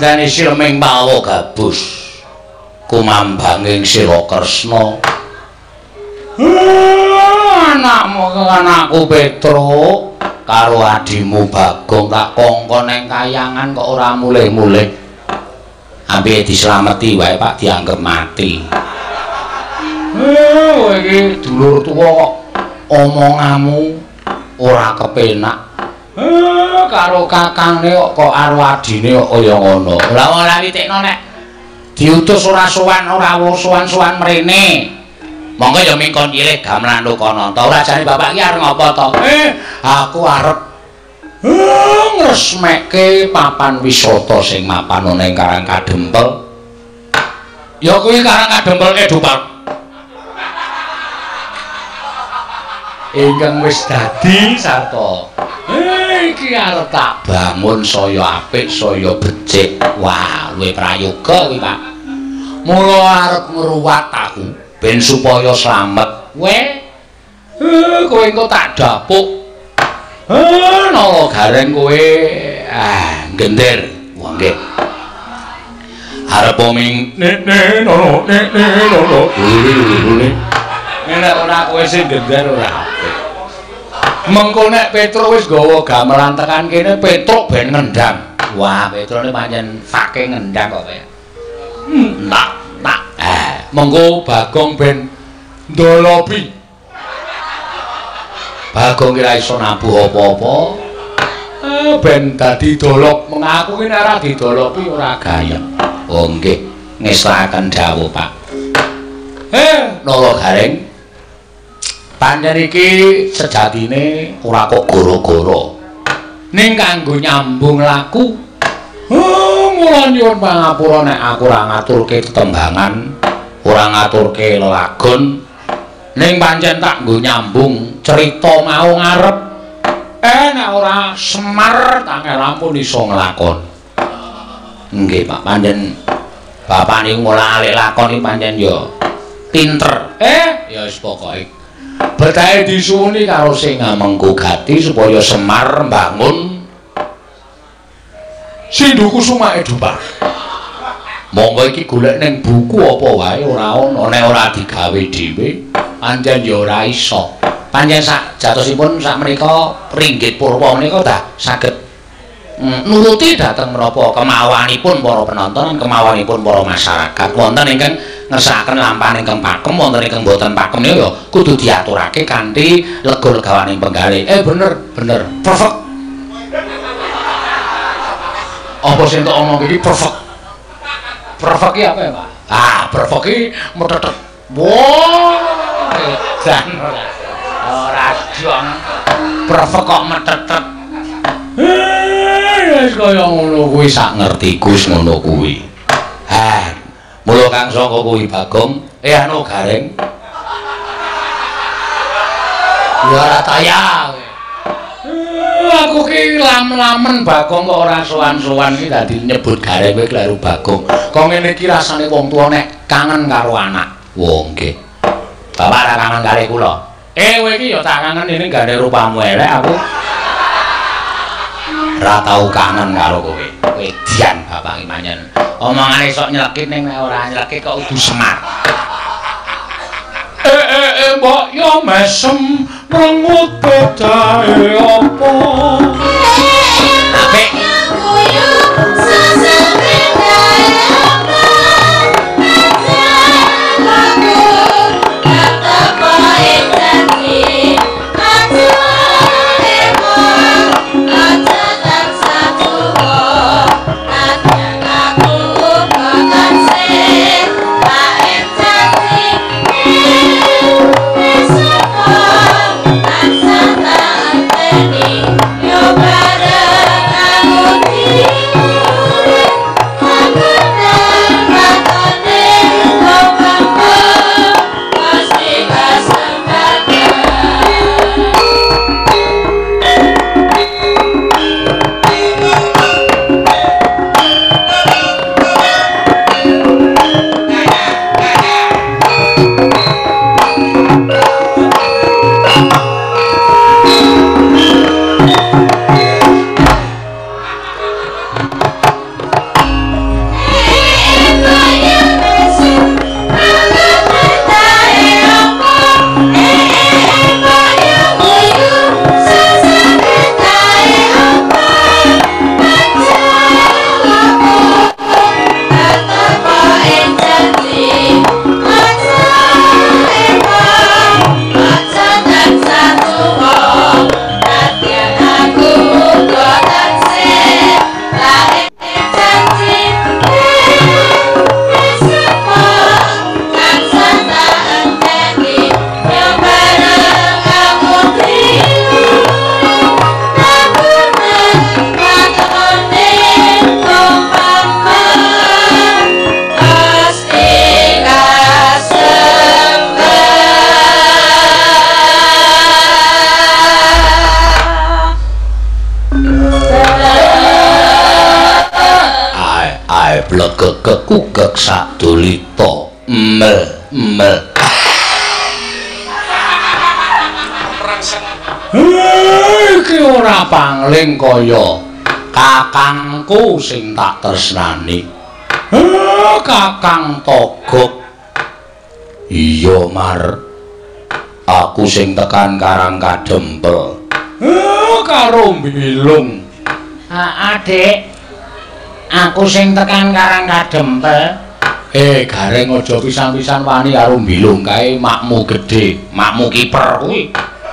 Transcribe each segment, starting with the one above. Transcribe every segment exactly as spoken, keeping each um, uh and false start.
Mandragani silming pawa gabus kumambanging sira Kresna. Anakmu anakku Petruk karo adimu Bagong tak kongkon ning kayangan kok ora mulih-mulih. Ampe dislameti wae Pak dianggep mati. Eh, kowe iki dulur tuwa kok omonganmu ora kepenak. Eh, karo kakange kok kok karo adine kok kaya ngono. Lah ora witikno nek diutus ora sowan ora sowan-sowan mrene. Monggo ya mingkon cilik gamelan Lokananta. Ora jane bapak iki arep ngopo to? Eh, aku arep eh, ngresmekke papan wisata sing mapan ning Karang Kadempel. Ya kuwi Karang Kadempel Edupal. Ingkang wis dadi sarta. Eh, iki arep tak bangun saya apik, saya becik. Wah, luwih prayoga kuwi, Pak. Mula arep ngruwat aku ben supaya slamet. Weh. Eh, kowe engko tak dapuk. Eh, nala gareng kowe ah gender. Wah, nggih. Arep oming nek nek nono nek nek nono. Nek ora kowe sing gender ora apik. Mengko nek Petruk wis gawa gamelan tekan kene Petruk ben ngendang. Wah, Petruk ini pancen saking ngendang kok kaya. Hmm, tak tak. Eh, mengko Bagong ben ndolopi. Bagong kira iso nabuh apa-apa. Eh, ben dadi dolop. Mengaku ki nek ora didolopi ora gayeng. Oh nggih, ngestaken dawuh, Pak. Eh, nala gareng. Pancen iki sejatine ora kok goro-goro. Ning kanggo nyambung laku. Oh, mula nyuwun pangapura nek aku ora ngaturke tetembangan, ora ngaturke lelagon. Ning pancen tak nggo nyambung cerita mau ngarep. Eh nek ora Semar tangel ampun iso nglakon. Nggih, Pak, pancen bapak niku mula alik lakon iki pancen ya pinter. Eh, ya wis pokoke betahe disuwuni karo sing ngamengku gati supaya Semar mbangun Sinduku Suma Edupal. Monggo iki golek ning buku apa wae ora ana nek ora digawe dhewe pancen ya ora iso. Pancen sak jatosipun sak menika ringgit purwa menika dah saged mm, nuruti dhateng menapa kemawanipun para penonton, kemawanipun para masyarakat. Wonten ingkang ngersakaken lampahan ingkang pakem, wonten ingkang boten pakem niku ya kudu diaturake kanthi lega-legawaning penggalih. Eh bener, bener. Perfect. Apa sing tok omong iki perfect. Perfect iki apa ya, Pak? Ah, perfect iki metetet. Wah, edan ora. Ora jong. Perfect kok metetet. Eh, wis kaya ngono kuwi sak ngertiku wis ngono kuwi. Ha, mula kang saka kuwi Bagong, eh anu gareng. Ya ora tayang. Aku ki lam-lamen Bagong kok ora sowan-sowan iki dadi nyebut gareng kowe kleru Bagong. Kok ngene iki rasane wong tuwa nek kangen karo anak. Wong nggih. Bapak ora kangen karo kula. Eh kowe iki ya tak kangen ini gandhe rupamu elek aku. Ora tau kangen karo kowe. Kowe dian bapak iki manyen. Omongane sok nyelekit ning nek ora nyelekit kok udu Semar. Eh eh eh mbok yo mesem mrengut bedae apa. Apik. Yo sak dolita mel mel iki ora pangling kaya kakangku sing tak tresnani. Kakang Togok. Iya Mar, aku sing tekan Karang Kadempel karo Bilung. Adik, aku sing tekan Karang Kadempel. Eh gareng aja pisan-pisan wani karo Bilung kae, makmu gedhe, makmu kiper kuwi.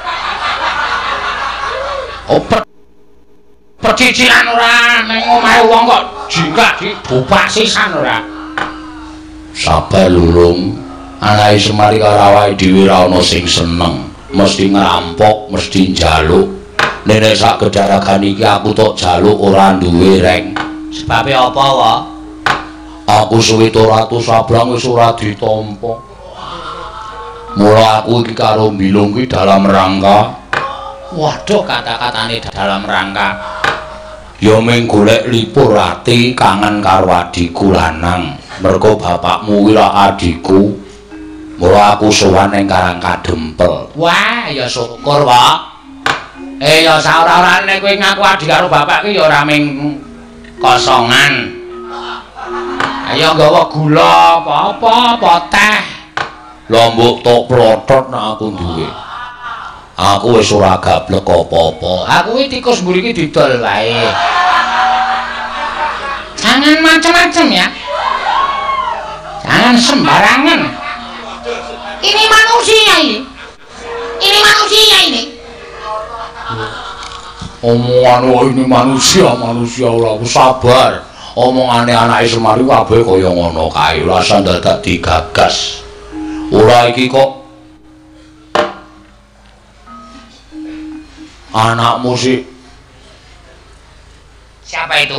Oh, per percicilan ora ning omahe wong kok jingkrak dibupak sisan ora. Sabar Lulung, anake Semari karo awake dhewe ora ana sing seneng, mesti ngerampok, mesti njaluk. Nek sak gedaragan iki aku tok jaluk ora duwe reng. Sebabe apa wae? Aku suwi ratus sabrang wis ora ditampa. Mula aku iki karo Bilung kuwi dalam rangka. Waduh, kata-katane dalam rangka ya ming golek lipur ati kangen karo adikku lanang. Mergo bapakmu kuwi adikku. Mula aku sowan ning Karang Kadempel. Wah, ya syukur, Pak. Eh ya saora-orane kowe ngaku adik karo bapak ki ya ora ming kosongan. Ayo nggawa gula apa-apa, apa teh. Lombok tok plothot nek aku duwe. Aku wis ora gablek apa-apa. Aku iki tikus mburi iki didol wae. Jangan macam-macam ya. Jangan sembarangan. Ini manusia ini. Ini manusia ini. Omongan oh ini manusia, manusia ora sabar. Omongane anake Semari kabeh kaya ngono kae. Rasa dadak digagas. Ora iki kok anakmu sih. Siapa itu?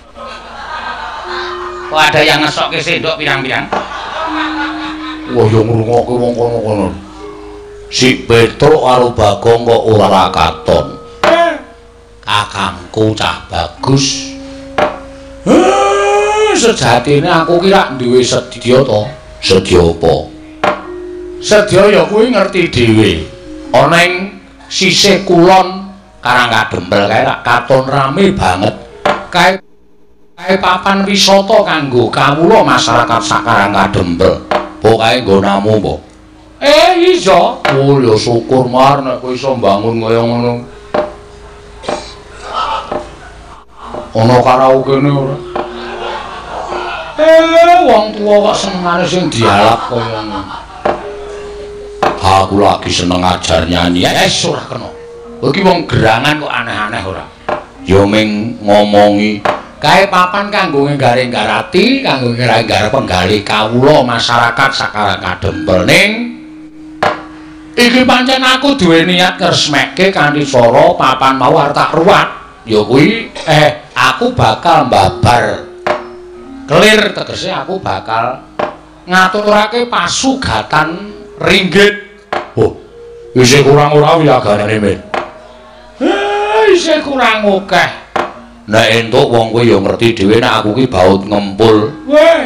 Kok ada yang ngesok ke sendok pirang-pirang? Wah, yang ngrungokke wong kono-kono. Si Petro karo Bagong kok ora katon. Kakangku cah bagus. Sejatine aku kira duwe sedya to. Sedya apa? Sedya ya kuwi ngerti dhewe. Ana ing sisih kulon Karang Kadempel kae katon rame banget. Kae kae papan wisata kanggo kawula masyarakat sak Karang Kadempel. Pokoke nggonamu po. Eh iya. Oh ya syukur Mar nek kowe iso mbangun kaya ngono. Ana karaokene ora? Eh wong tuwa kok senengane sing dialap kaya ngono. Aku lagi seneng ajar nyanyi. Eh ora kena. Iki wong gerangan kok aneh-aneh ora. Ya ming ngomongi kae papan kanggo nggaring garati, kanggo nggaring penggali kawula masyarakat sak Karang Kadempel ning iki pancen aku duwe niat ngresmekke kanthi cara papan mau arep tak ruwat. Ya kuwi eh aku bakal mbabar. Clear tegese aku bakal ngaturake pasugatan ringgit. Oh, isih kurang ora wiyaganane, Men? Eh, isih kurang akeh. Nek entuk wong kowe ya ngerti dhewe nek aku ki baut ngempul. Weh.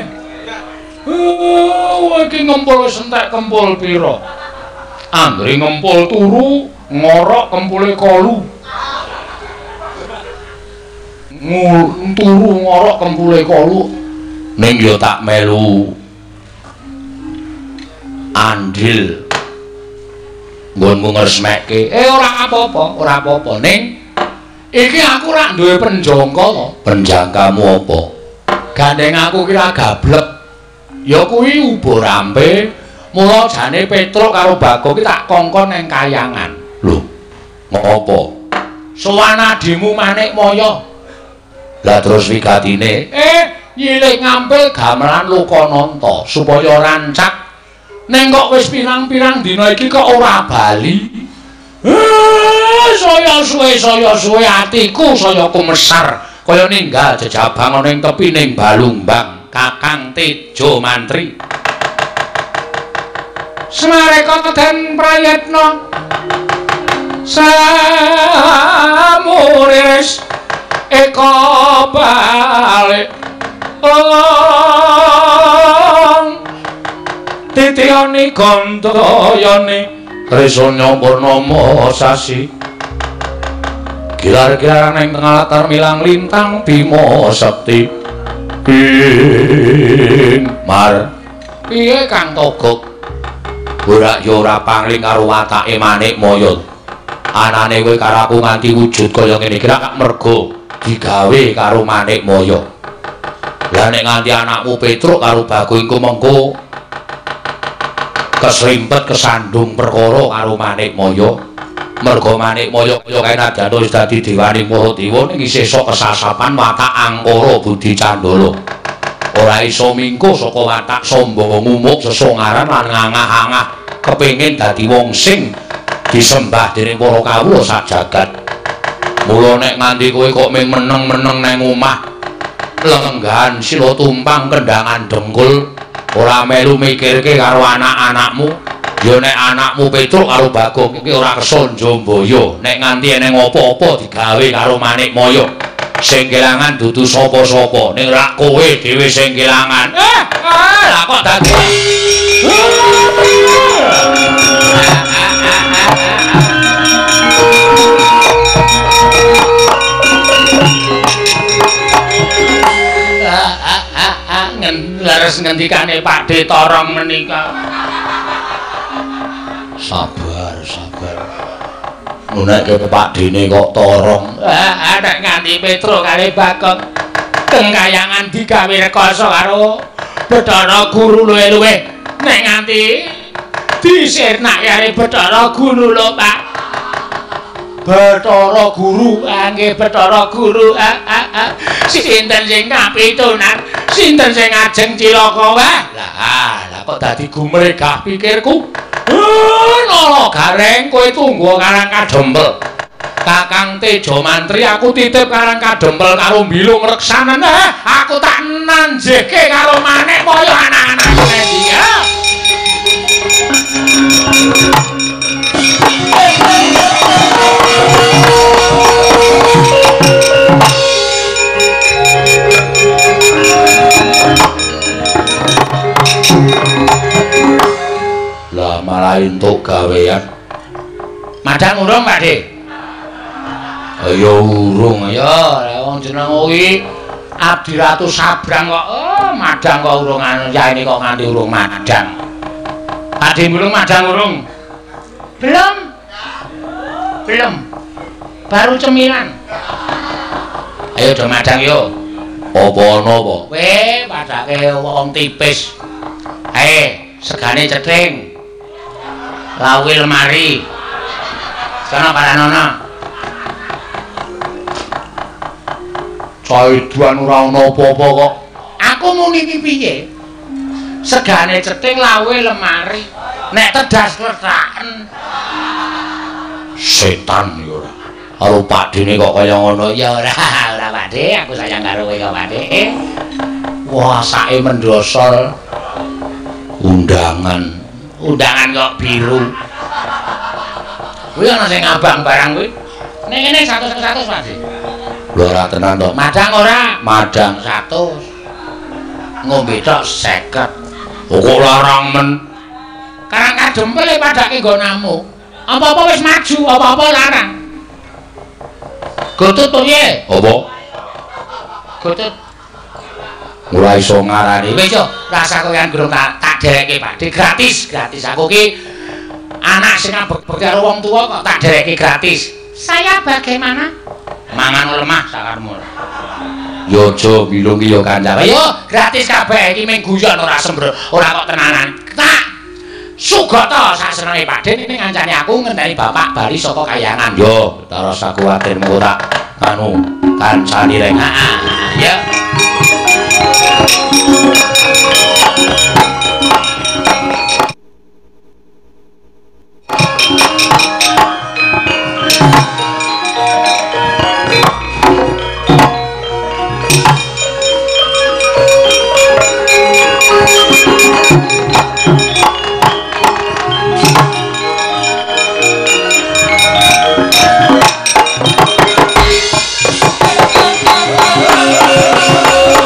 Oh, iki ngempul wis entek kempul pira? Andre ngempul turu, ngorok kempule kolu. Ngul turu ngorok kempule kolu. Ning ya tak melu andil nggonmu ngresmekke. Eh ora apa-apa, ora apa-apa. Ning iki aku rak duwe penjangka to. Penjangkamu apa? Gandeng aku kira gablek. Ya kuwi ubur rampe. Mula jane Petro karo Bagong ki tak kongkon ning kayangan. Lho, ngopo? Sowan adimu Manik Maya. Lah terus wigatine, eh nyilik ngampil gamelan Lokananta supaya rancak. Ning kok wis pirang-pirang dina iki kok ora bali. Eh, saya suwe saya suwe atiku saya kumesar kaya ninggal jejabang ana ing tepining Balumbang Kakang Tejo Mantri. Semareka den prayitna samuris eka balik oh Titiyani Gandayani Trisanya Purnama sasi Gilar-gilaran ing tengah latar milang lintang Bima Sekti ing mar piye Kang Togog ora ya ora pangling karo watake Manik Maya anane kowe karo aku nganti wujud kaya ngene iki rak mergo digawe karo Manik Maya lah nek nganti anakmu Petruk karo Bagong engko mengko kesrimpet kesandung perkara karo Manik Maya mergo Manik Maya kaya kenadyan wis dadi dewaning Mahadewa ning isih sok kesasapan watak angkara budi candala ora iso mingko saka watak sombong ngumuk sesongaran lan ngangah-angah kepengin dadi wong sing disembah dening para kawula sak jagat mula nek nganti kowe kok mung meneng-meneng nang omah lenggahan sila tumpang kendangan dengkul ora melu mikirke karo anak-anakmu ya nek anakmu Petruk karo Bagong iki ora keson Jombaya nek nganti eneng apa-apa digawe karo Manik Maya sing kelangan dudu sapa-sapa ning rak kowe dhewe sing kelangan eh ah lah kok dadi leres ngendikane Pakde Torong menika sabar sabar nek Pakdene kok Torong ah nek nganti Petruk kali Bagong kengkayangan digawe rekoso karo Bathara Guru luwe-luwe nek nganti disirnak karo Bathara Guru lho Pak Bathara Guru nggih Bathara Guru ah ah ah sinten sing kapitunan sinten sing ajeng cilaka wae lah lah kok dadi gumregah pikirku Nolo gareng kowe tunggu Karang Kadempel Kakang Tejo Mantri aku titip Karang Kadempel karo Bilung Reksanen eh aku tak nanjeke karo Manik Maya anak-anak endi ya lah malah entuk gawean madang urung Pak De ayo urung ya wong jeneng kuwi Abdi Ratu Sabrang kok oh madang kok urung anu ya ini kok nganti urung madang Pak De urung madang urung belum belum baru cemilan ayo do madang yo apa ana apa weh padake wong tipis eh segane cething lawe lemari sono paranono caiduan ora ana apa-apa kok aku muni iki piye segane cething lawe lemari nek tedas kletaken setan ya ora karo Pakdene kok kaya ngono ya ora ora Pakde aku sayang karo kowe kok Pakde wah sae mendosol undangan undangan kok biru kuwi ana sing abang barang kuwi ning ngene seratus seratus Pakde lho ora tenan to madang ora madang seratus ngombe tok seket kok larang men Karang Kadempel e padake nggo namu apa-apa wis maju apa-apa larang Gotut piye apa Gotut ora iso ngarani wis yo rasa kowean durung tak tak dereke Pakde gratis gratis aku ki anak sing abek karo wong tuwa kok tak dereke gratis saya bagaimana mangan lemah sakarmu yo aja bilung ki yo kancane yo gratis kabeh iki mung guyon ora sembro ora kok tenanan tak sugata sak senenge Pakde ning ngancani aku ngenteni bapak bali saka kayangan yo ora usah kuwatir mung ora anu kancani reng heeh ya Oh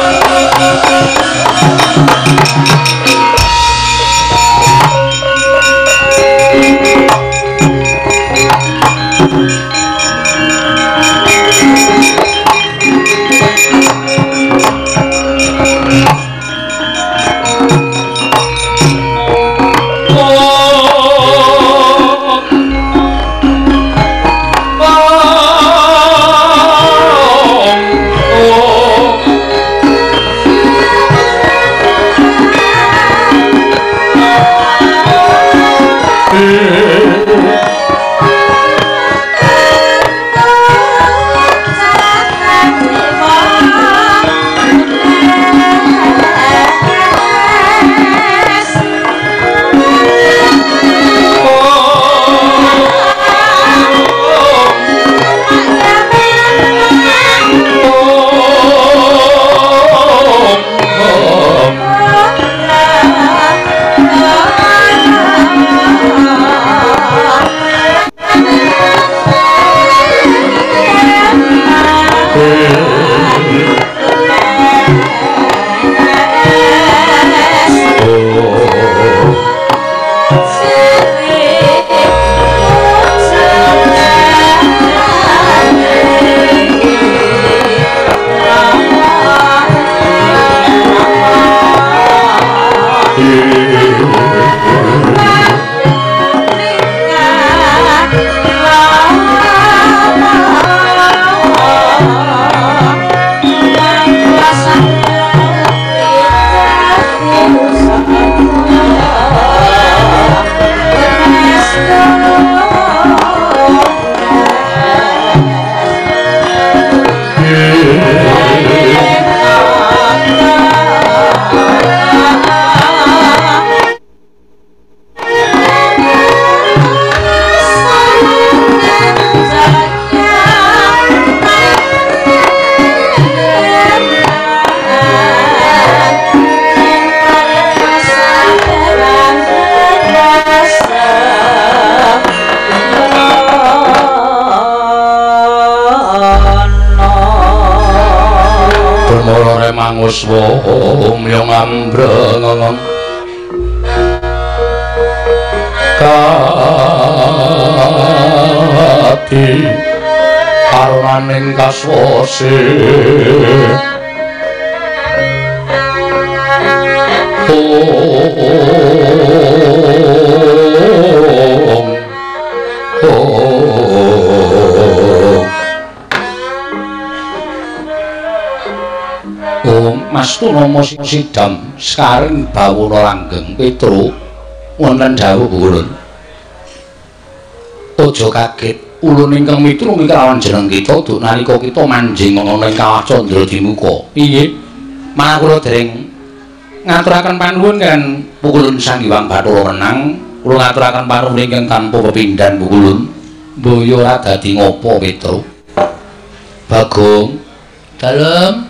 swamyang ambreng kati karunaning kaswase om om Mastu Nomo Sidam sekaring bawana langgeng Petro wonten dawuh ulun aja kaget ulun ingkang miturut kelawan jeneng kita duk nalika kita manjing ana ing Kawah Candradimuka piye malah kula dereng ngaturaken panuwun kan pukulun Sang Hyang Bathara Menang kula ngaturaken panuwun ingkang tanpa pepindhan pukulun mbaya ora dadi ngopo Petro Bagong dalem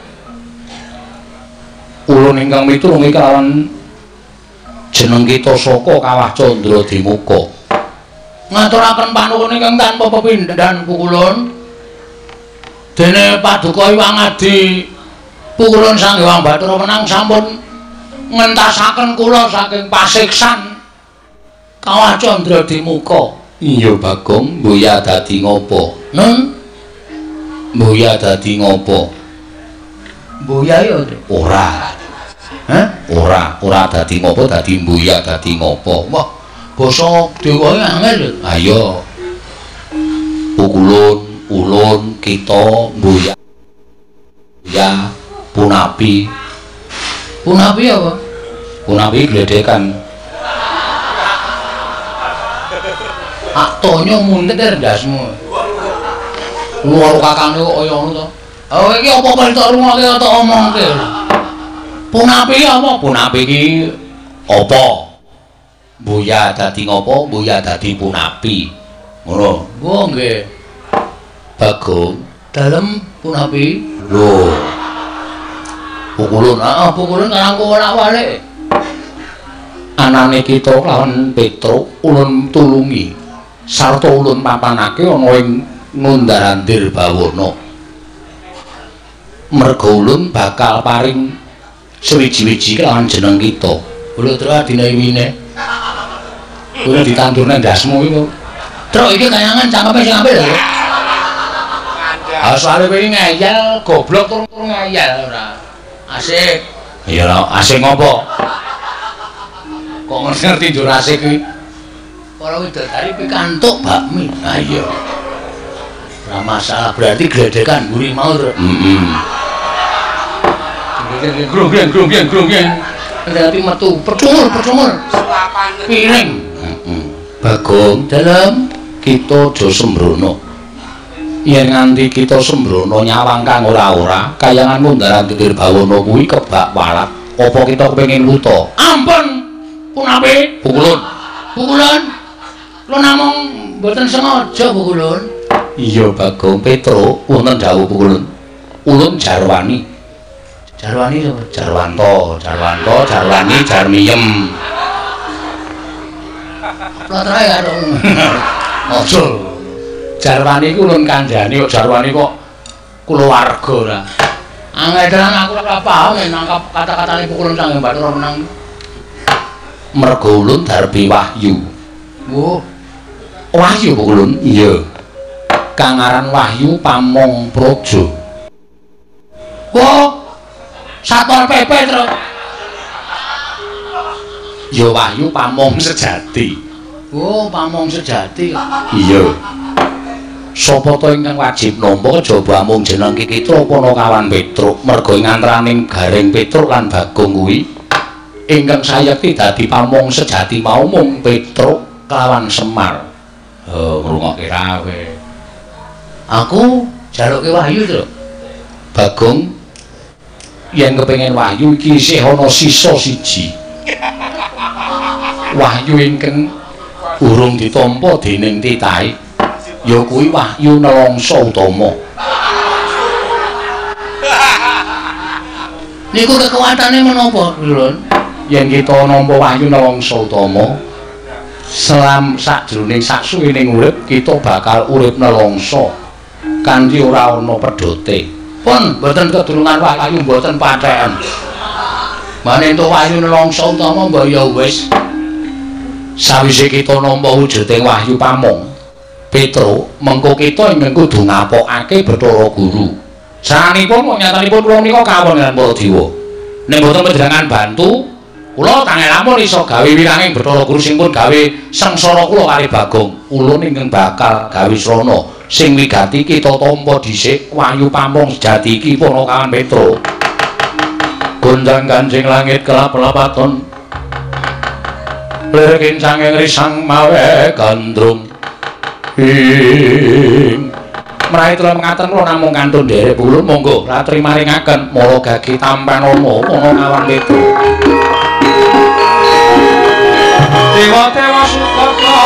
ulun ingkang miturut kelawan jeneng kita saka Kawah Candradimuka ngaturaken panuwun ingkang tanpa pepindhan pukulun dene Paduka Hyang Adi pukulun Sang Hyang Bathara Menang sampun ngentasaken kula saking pasiksan Kawah Candradimuka. Iya Bagong, mboya dadi ngopo? Nun? Mboya dadi ngopo? Mboya ya ora. Hah? Ora, ora dadi ngopo, dadi mboya dadi ngopo. Wah, basa dewa angel. Ayo. Pukulun, ulun, kita, mboya. Ya, punapi. Punapi apa? Punapi gledekan. Aktonyo muntir ndasmu. Luar kakangnya kok kaya ngono to. Oh iki apa-apa tak rungokke tak omongke. Punapi apa? Punapi iki apa? Mboya dadi ngopo? Mboya dadi punapi. Ngono. Oh nggih. Bagong, dalem punapi. Lho. Pukulun, ah pukulun karangku wolak-walik. Anane kita lawan Petro ulun tulungi. Sarta ulun papanake ana ing Ngundarandir Bawana. Merga ulun bakal paring suwiji-wiji kelawan jeneng kita. Lho Tru adine wine. Kuwi ditandurne ndasmu iku. Tru iki kayangan cangkepe sing apik lho. Ah soalé kowe ngeyel, goblok tur ngeyel ora. Asik. Iya lho, asik ngopo? Kok ngerti njur asik kuwi? Kalau widodari pikantuk bakmi. Ah iya. Ora masalah, berarti gledekan mburi mau to. Heeh. Grung-grung grung-grung grung-grung. Berarti metu percumur percumur. Piring. Heeh. Bagong dalem kita aja sembrono. Yen nganti kita sembrono nyawang kang ora-ora, kayangan Ngundarandir Bawana kuwi kebak walat. Apa kita kepengin wuta? Ampun. Punapi? Pukulun. Pukulun. Lo namung mboten sengaja pukulun. Iya Bagong Petro wonten dawuh pukulun. Ulun Jarwani. Jarwani sapa? Jarwanto, Jarwanto, Jarwani, Jarmiyem. Plotrai karo. Aja. Jarwani ku ulun kandhani kok Jarwani kok kulawarga ora. Anggedan aku ora paham nangkap kata-katane pukulun Sang Hyang Bathara Menang. Merga ulun Darbi Wahyu. Oh. Wahyu pukulun? Iya. Kang aran Wahyu Pamong Praja. Oh. Satpol P P terus. Ya Wahyu Pamong Sejati. Oh, Pamong Sejati. Iya. Sapa to ingkang wajib nampa jaba mung jeneng Kitra apa kawan Petruk merga ing antaraning Garing Petruk lan Bagong kuwi ingkang sayekti dadi Pamong Sejati mau mung Petruk kelawan Semar. Oh, ngrungokke ra kowe. Aku jaluke Wahyu to. Bagong yen kepengin Wahyu iki isih ana sisa siji. Wahyu ingkang urung ditampa dening titahe ya kuwi Wahyu Nelangsa Utama. Niku kekuatane menapa, Lurun? Yen kita nampa Wahyu Nelangsa Utama, selam sakjroning saksuwining urip kita bakal urip nelangsa kanthi ora ana pedhote. Pun mboten keturunan Wahyu mboten patheken. Mane entuk Wahyu nelongso utama mbok ya wis. Sawise kita nampa wujuding Wahyu Pamong, Petruk, mengko kita ing kudu ngapokake Bathara Guru. Saranipun nyatanipun kula menika kawon lan para dewa. Nek mboten panjenengan bantu, kula tangel lamun iso gawe wiranging Bathara Guru sing pun gawe sengsara kula kali Bagong. Ulun ingkang bakal gawe srana sing wigati kita tampa dhisik Wahyu Pamong sejati iki Panakawan Petruk. Gondang Kanjeng langit kelap-lapaton. Lir kincanging risang mawe gandrung. Ing menawi kula mengaten kula namung kantun nderek ulun monggo ratri maringaken mala gagi tampanana Panakawan Petruk. Dewa-dewa Sukata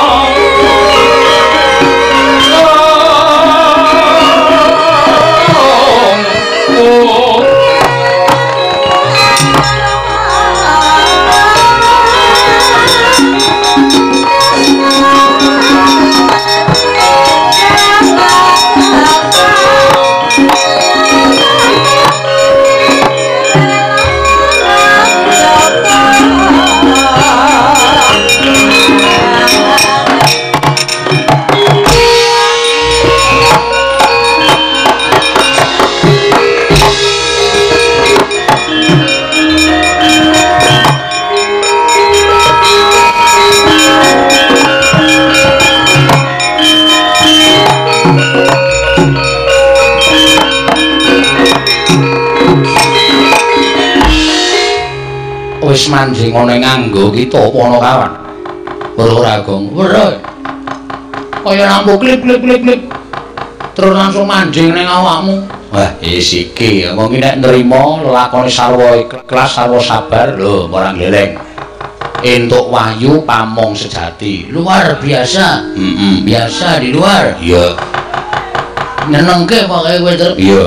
wis manjing ana nganggo kita Panakawan. Weruh Ragong, weruh. Kaya nampu klip-klip-klip. Terus langsung manjing ning awakmu. Wah, wis iki mung nek nrimo lakone sarwa ikhlas sarwa sabar lho, ora gleleng. Entuk Wahyu Pamong sejati. Luar biasa. Heeh, biasa di luar. Iya. Nyenengke pokoke kowe terus. Iya.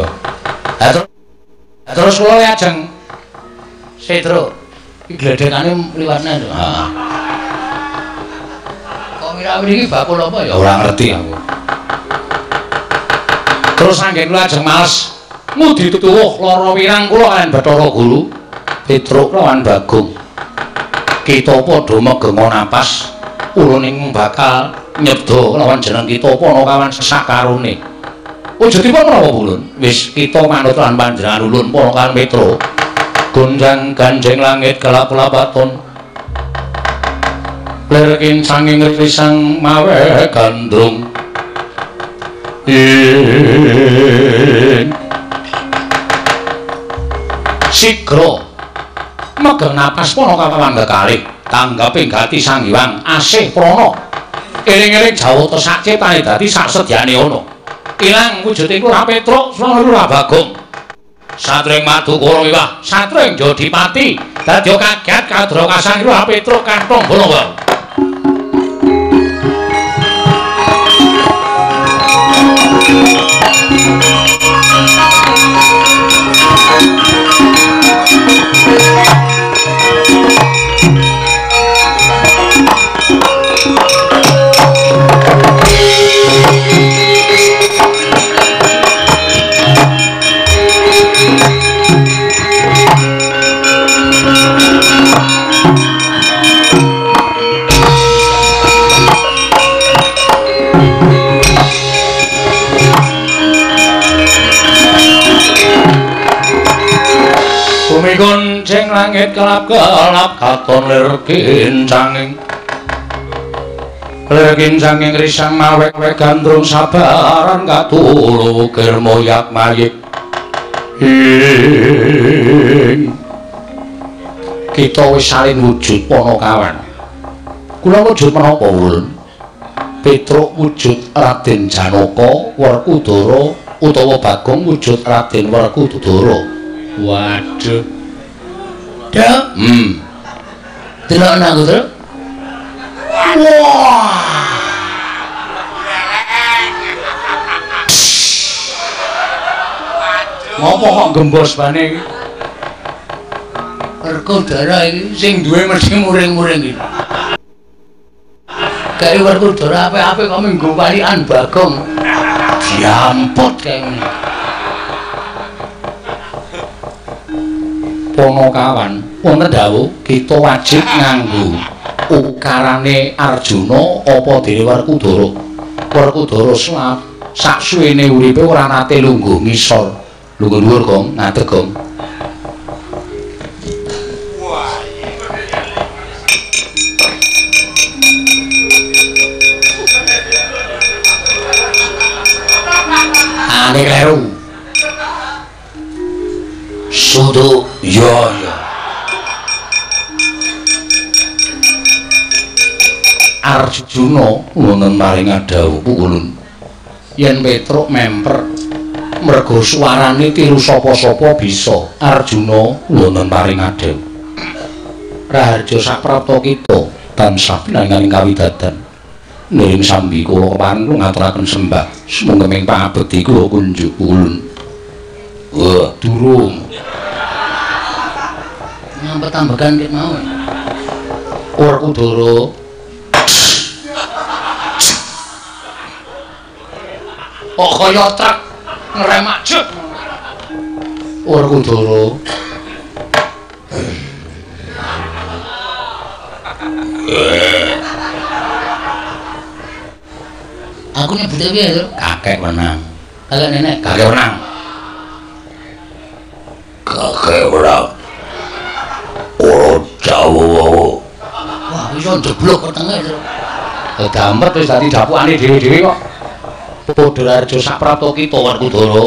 Terus kula lajeng Setro gledekane liwatne lho. Heeh. Kok mira-miri iki bakul apa ya? Ora ngerti aku. Terus anggen kula ajeng males ngudi tutuwuh lara wirang kula kaliyan Bathara Guru, Petruk lawan Bagong. Kita padha megenga napas, ulun ing bakal nyebda lawan jeneng kita Panakawan sesakarone. Wujudipun menapa ulun? Wis kita manut lan panjenengan ulun Panakawan Petruk. Gunjang Kanjeng langit kelap-lapaton. Lir kincanging risang mawe gandrung. Ing sigra megeng napas Panakawan kekalih tanggaping gati Sang Hyang asih prana. Eling-eling jawata sakciptane dadi saksedyane ana. Ilang wujuding Lurah Petruk saha Lurah Bagong. Satring madu kula wiwah, satring Jodipati dadya kaget kadra kasang Lurah Petruk kantong bola. Gunjing langit kelap-kelap katon lir kincanging lir kincanging risang mawe gandrung sabaran katulu kir moyak mayik. Kita wis salin wujud Panakawan. Kula wujud menapa ulun? Petruk wujud Raden Janaka Werkudara utawa Bagong wujud Raden Werkudara. Waduh. Dak. Hmm. Delok nang aku, Tru. Wah. Ngopo kok gembos bane iki? Werkudara iki sing duwe mesti muring-muring iki. Kae Werkudara apik-apik kok minggu walikan Bagong. Diamput kae. Ponokawan wonten dawuh kita wajib nganggo ukarane Arjuna apa dene Werkudara. Werkudara sak suwene uripe ora nate lungguh ngisor. Lungguh dhuwur, Gong, ngadeg, Gong. Ane kleru. Sudu yo yo. Arjuna wonten maring dawuh pukulun. Yen Petruk memper mergo suarane tiru sapa-sapa bisa. Arjuna wonten maring dawuh. Raharja saprapta kita tansah pinanganing kawidadan. Nuring sambi kula keparing ngaturaken sembah sumengkeming pangabekti kula kunjuk ulun. Wah, durung. Ngampet tambakan kek mau. Werkudara. Oh kaya truk ngeremak jet. Werkudara. Aku nyebutnya piye to? Kakek wenang. Kakek nenek, kakek wenang. Kakek wenang. Ora jauh. Wah, iso jeblok ketenge to. Dampet wis dadi dapukane dhewe-dhewe kok. Padha Arja saprapta kita Werkudara.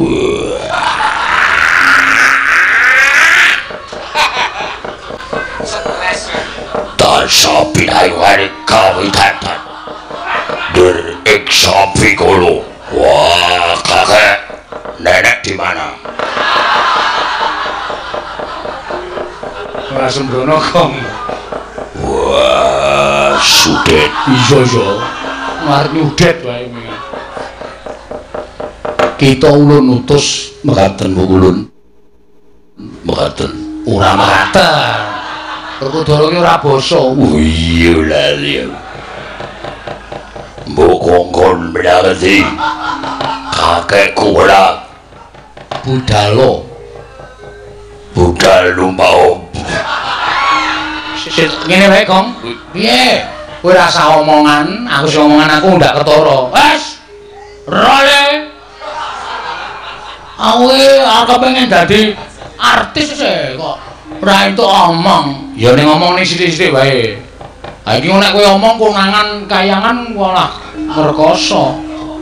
Tasapi ayo hari kawidadan. Der iksapi kulo. Wah, kakek, nenek di mana? Ora sembrono, Gong. Wah, sudet. Iya, iya. Arep nyudet wae iki. Kita ulun utus mekaten Bu Ulun. Mekaten. Ora mekaten. Werkudara ki ora basa. Oh iya lali. Mbok kongkon berarti kakekku ora budalo. Budal mau. Ngene wae, Gong. Piye? Kowe ora usah omongan, aku sing omongan aku ndak ketara. Wes. Role. Aku aku pengen dadi artis e kok. Ora entuk omong. Ya ning ngomong ning sithik-sithik wae. Ha iki nek kowe omong konangan kayangan malah merkoso.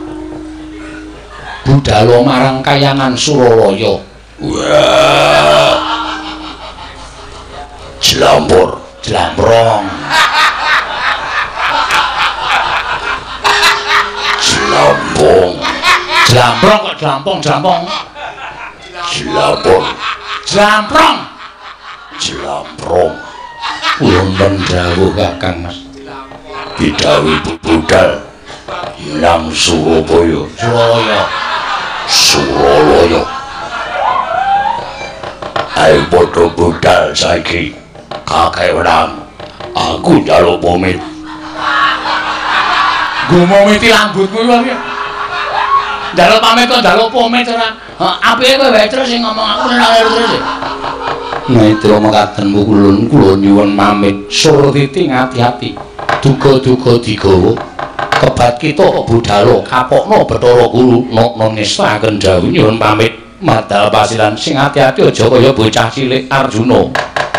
Budalo marang kayangan Suralaya. Wah. Jlambur, jlambrong. Jlambung. Jlambrong kok jlampong, jlampong. Jlambur. Jlamprong. Jlamprong. Wonten dawuh Kakang Mas. Bidawi budal nang Surabaya. Suralaya. Suralaya. Ayo padha budal saiki. Kakek wenang. Aku njaluk pamit. Nggo momiti lambutmu iki wae. Njaluk pamit kok njaluk pamit ora. Apike kowe wae terus sing ngomong aku nang terus. Maitra mekaten Ulun kula nyuwun pamit. Surtiti ngati-ati. Duga-duga digawa. Kebat kita budalo kapokno Bathara Guru nok nestaken dawuh nyuwun pamit. Madal pasilan sing ati-ati aja kaya bocah cilik Arjuna.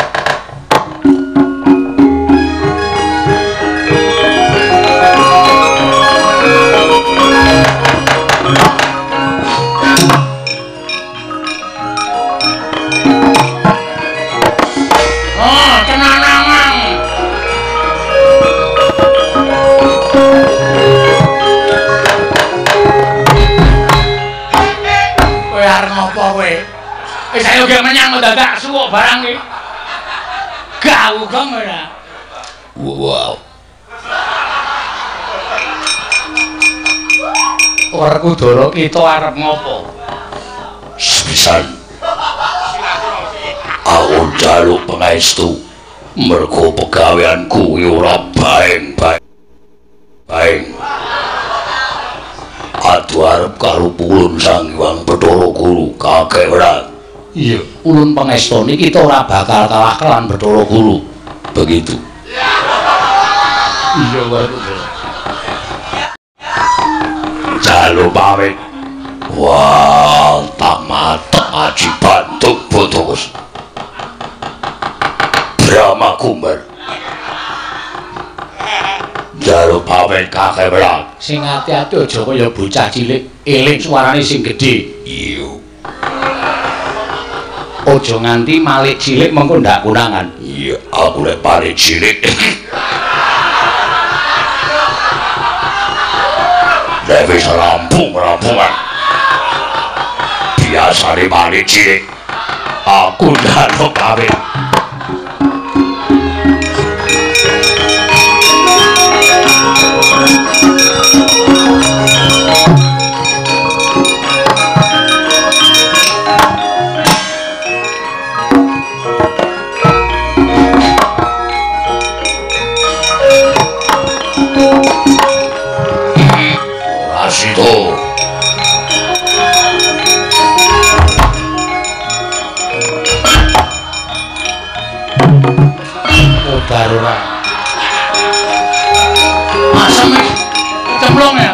Saya udah menyang dadak suwuk barang iki. Gawuh Gong ora. Wow. Werkudara kita arep ngopo? Sepisan. Aku njaluk pangestu mergo pegaweanku ora baeng-baeng. Baeng. Adu arep karo Pulun Sang Hyang Bathara Guru kakek ora. Iya, ulun pangestoni kita ora bakal kalah kelan Bathara Guru. Begitu. Iya waduh. Jalu pamit. Wah, tak mata aji bantuk putus. Brahma Kumbar. Jalu pamit kakek berat. Sing ati-ati aja kaya bocah cilik, eling suarane sing gedhe. Iya. Aja nganti malik cilik mengko ndak kunangan. Iya, aku lek malik cilik. Lek wis rampung-rampungan. Biasane malik cilik. Aku njaluk pamit. Rasito. Oh, darurat. Asam nih, cemplung ya.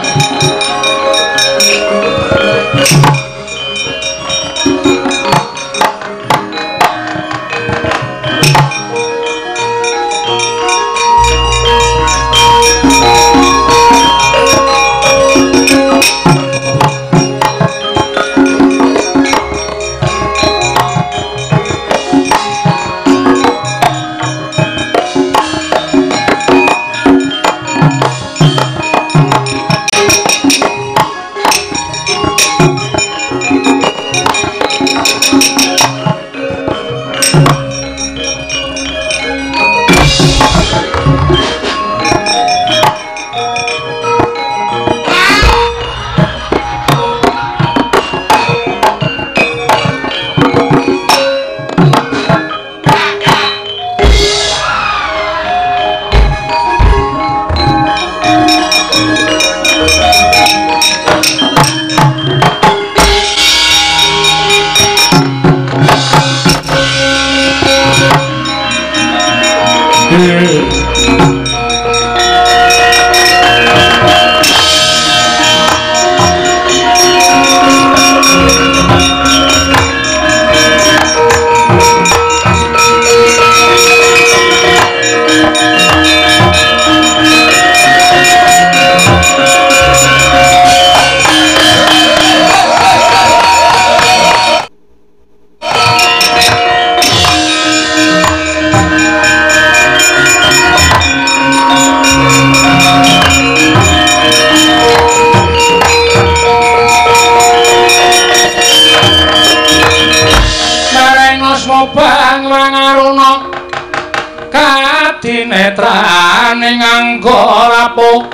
Netrane nganggo rapuh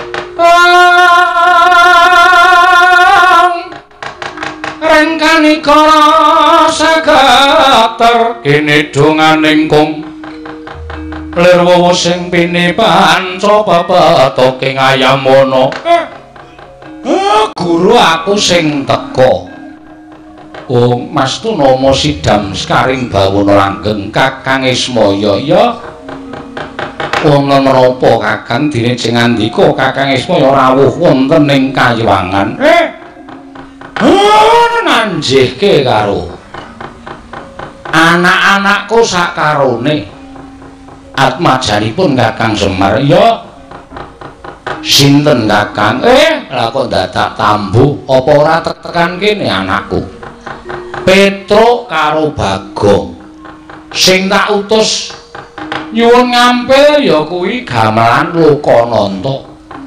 rengkani kara sageter kene donganing kung lirwa sing pini panca pepetoke ngayamono guru aku sing teka. Oh, Mas Tunama sidam skaring bawana langgeng Kakang Ismaya ya. Wong menapa Kakang dene sing ngandika Kakang Ismaya rawuh wonten ing Kayiwangan. Eh. Nanjihke karo anak-anakku sakarone. Atmajanipun Kakang Semar ya. Sinten Kakang? Eh, lha kok dadak tambuh apa ora tekan kene anakku? Petruk karo Bagong. Sing tak utus nyuwun ngampil ya kuwi gamelan Lokananta.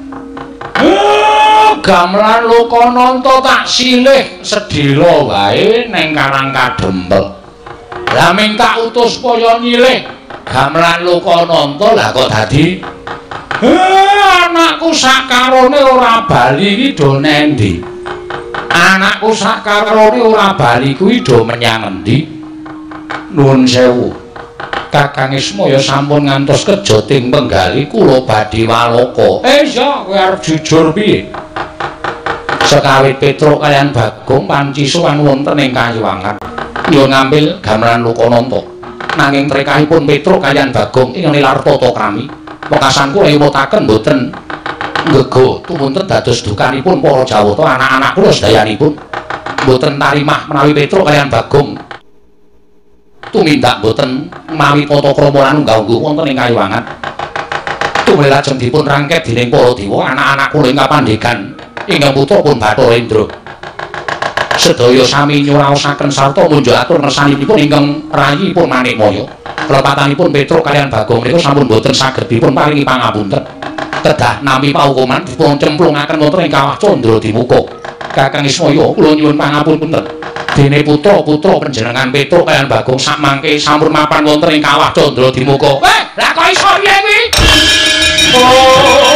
Eh, gamelan Lokananta tak silih sedhela wae ning Karang Kadempel. Lah ming tak utus supaya nyilih gamelan Lokananta lah kok dadi eh, anakku sakarone ora bali iki do nendi? Anakku sakarone ora bali kuwi do menyang endi? Nuwun sewu. Kakang Ismaya sampun ngantos kejoting penggali kula badhe waloka. Eh iya, kowe arep jujur piye? Sekawit Petruk kaliyan Bagong panci sowan wonten ing Kayiwangan. Nyuwun ngambil gamelan Lokananta. Nanging trekahipun Petruk kaliyan Bagong ing nilar tata krami. Wekasan kula nyuwutaken boten ngego tumunten dados dukanipun para Jawata anak-anak kula sedayanipun. Boten tarimah menawi Petruk kaliyan Bagong tumindak boten mawi tata krama lan ngganggu wonten ing kayuwangan. Tumrap lajeng dipun rangket dening para dewa anak-anak kula ing kapandhegan ingkang putra pun Bathara Indra. Sedaya sami nyuraosaken sarta munjuk-atur ngersanipun ingkang rayipun Manikmaya. Kelepatanipun Petruk kaliyan Bagong menika sampun boten saged dipun paringi pangapunten. Kedah nami paukuman dipun cemplungaken wonten ing kawah Candra Dimuka. Kakang Ismaya kula nyuwun pangapunten. Dene putra-putra panjenengan Petruk kaliyan Bagong sakmangke sampun mapan wonten ing kawah Candra Dimuka. Eh, lah kok iso piye kuwi? Oh.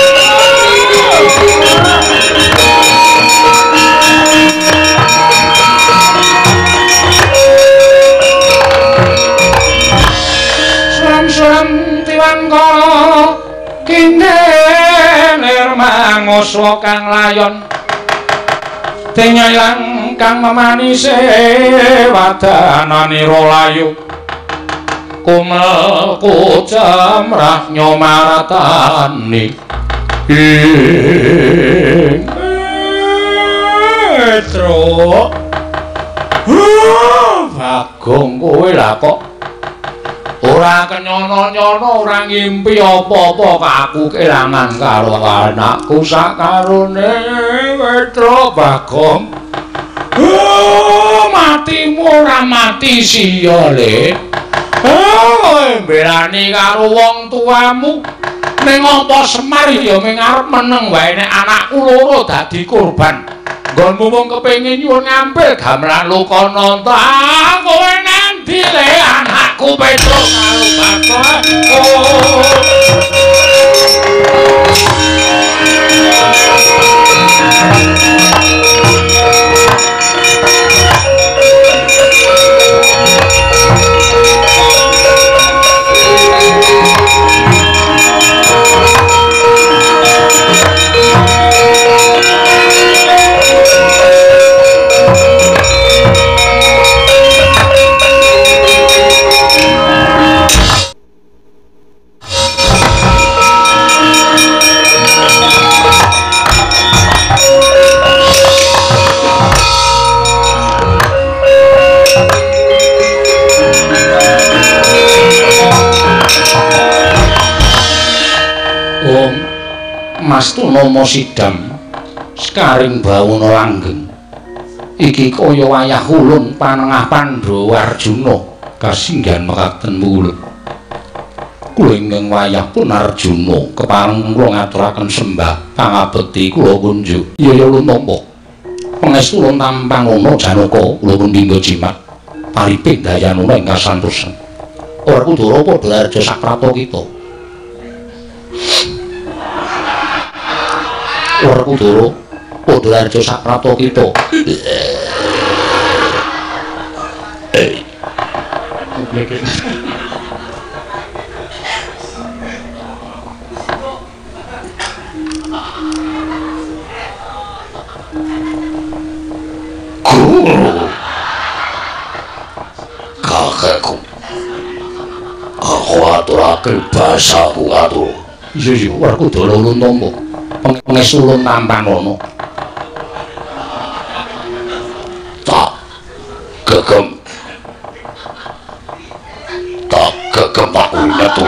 Suram tiwan kala kinelir manguswa kang layon denyayang kang memanise wadananira layu kumel kucamrah nyomaratani ing Petruk Bagong kowe lah kok ora kenyono-nyono ora ngimpi apa-apa aku kelangan karo anakku sakarone Petruk Bagong. Oh, matimu ora mati sia le. Oh, berani karo wong tuamu. Ning apa Semar ya ming arep meneng wae nek anakku loro dadi kurban. Nggonmu mung kepengin nyuwun ngambil gamelan Lokananta. Kowe nanti le anakku Petruk karo Bagong. Oh. Mastu nama Sidam sekaring bawana langgeng iki kaya wayah ulun panengah Pandhawa Arjuna kasinggihan mekaten mulut kula ingkang wayah pun Arjuna kepareng kula ngaturaken sembah pangabekti kula kunjuk yaya ulun nampa pangestu ulun tampang ana Janaka kula pun dinggo jimat pariping dayanana ing kasantosan ora kudara padha arja sakrata kita Werkudara padha arja sakrata kita. Guru kakekku aku aturake basaku atur. Iya iya Werkudara ulun tampa. Pangestu ulun tampang ana. Tak gegem. Tak gegem tak nyatu.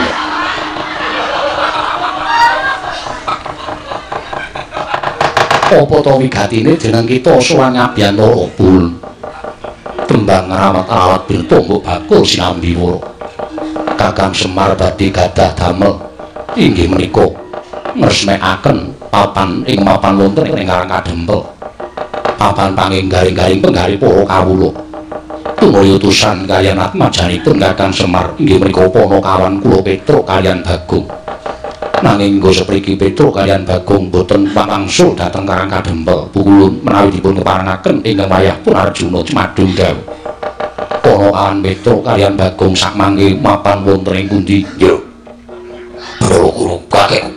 Apa to wigatine jeneng kita sowan Abyantara Bul. Tembang rawat-rawat bin tombok bakul sinambi wara. Kakang Semar badhe gadah damel inggih menika ngresmekaken papan ing mapan wonten ing Karang Kadempel. Papan panginggaring-garing penggali para kawula. Tumaya utusan kaliyan atmajanipun Kakang Semar inggih menika Panakawan kula Petruk kaliyan Bagong. Nanging nggo sepriki Petruk kaliyan Bagong boten pamangsul dhateng Karang Kadempel. Pukulun menawi dipun keparengaken ingkang wayahipun Arjuna Cemadung dawuh. Panakawan Petruk kaliyan Bagong sakmangke mapan wonten ing pundi? Yo. Guru kakekku.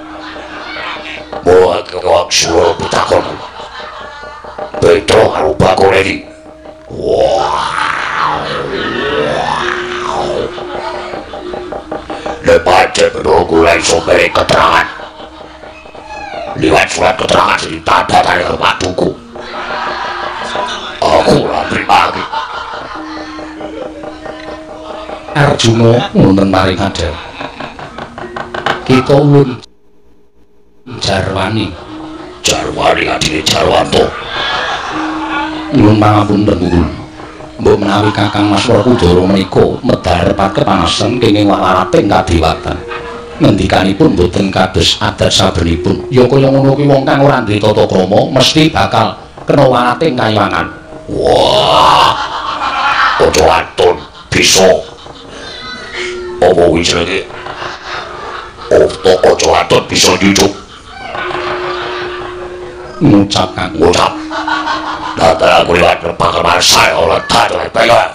Bawa kewak suara petakon Petruk karo Bagong iki. Wah Lepacet menunggu langsung beri keterangan. Liwat surat keterangan sing tanda tangan ke patuku. Aku lah terima lagi. Arjuna wonten maring adel. Kita ulun Jarwani. Jarwani adine Jarwanto. Ulun pangapunten ulun. Mbok menawi Kakang Mas Werkudara menika medhar kepanasan kenging warating kadewatan. Ngendikanipun boten kados adat sabenipun. Ya kaya ngono kuwi wong kang ora duwe tata krama mesti bakal kena warating kayangan. Wah. Ojo atun bisa. Apa kuwi jenenge? Oto ojo atun bisa nyucuk. Ngucap kang ngucap. Datang aku liwat bakal saya oleh tadi pegang.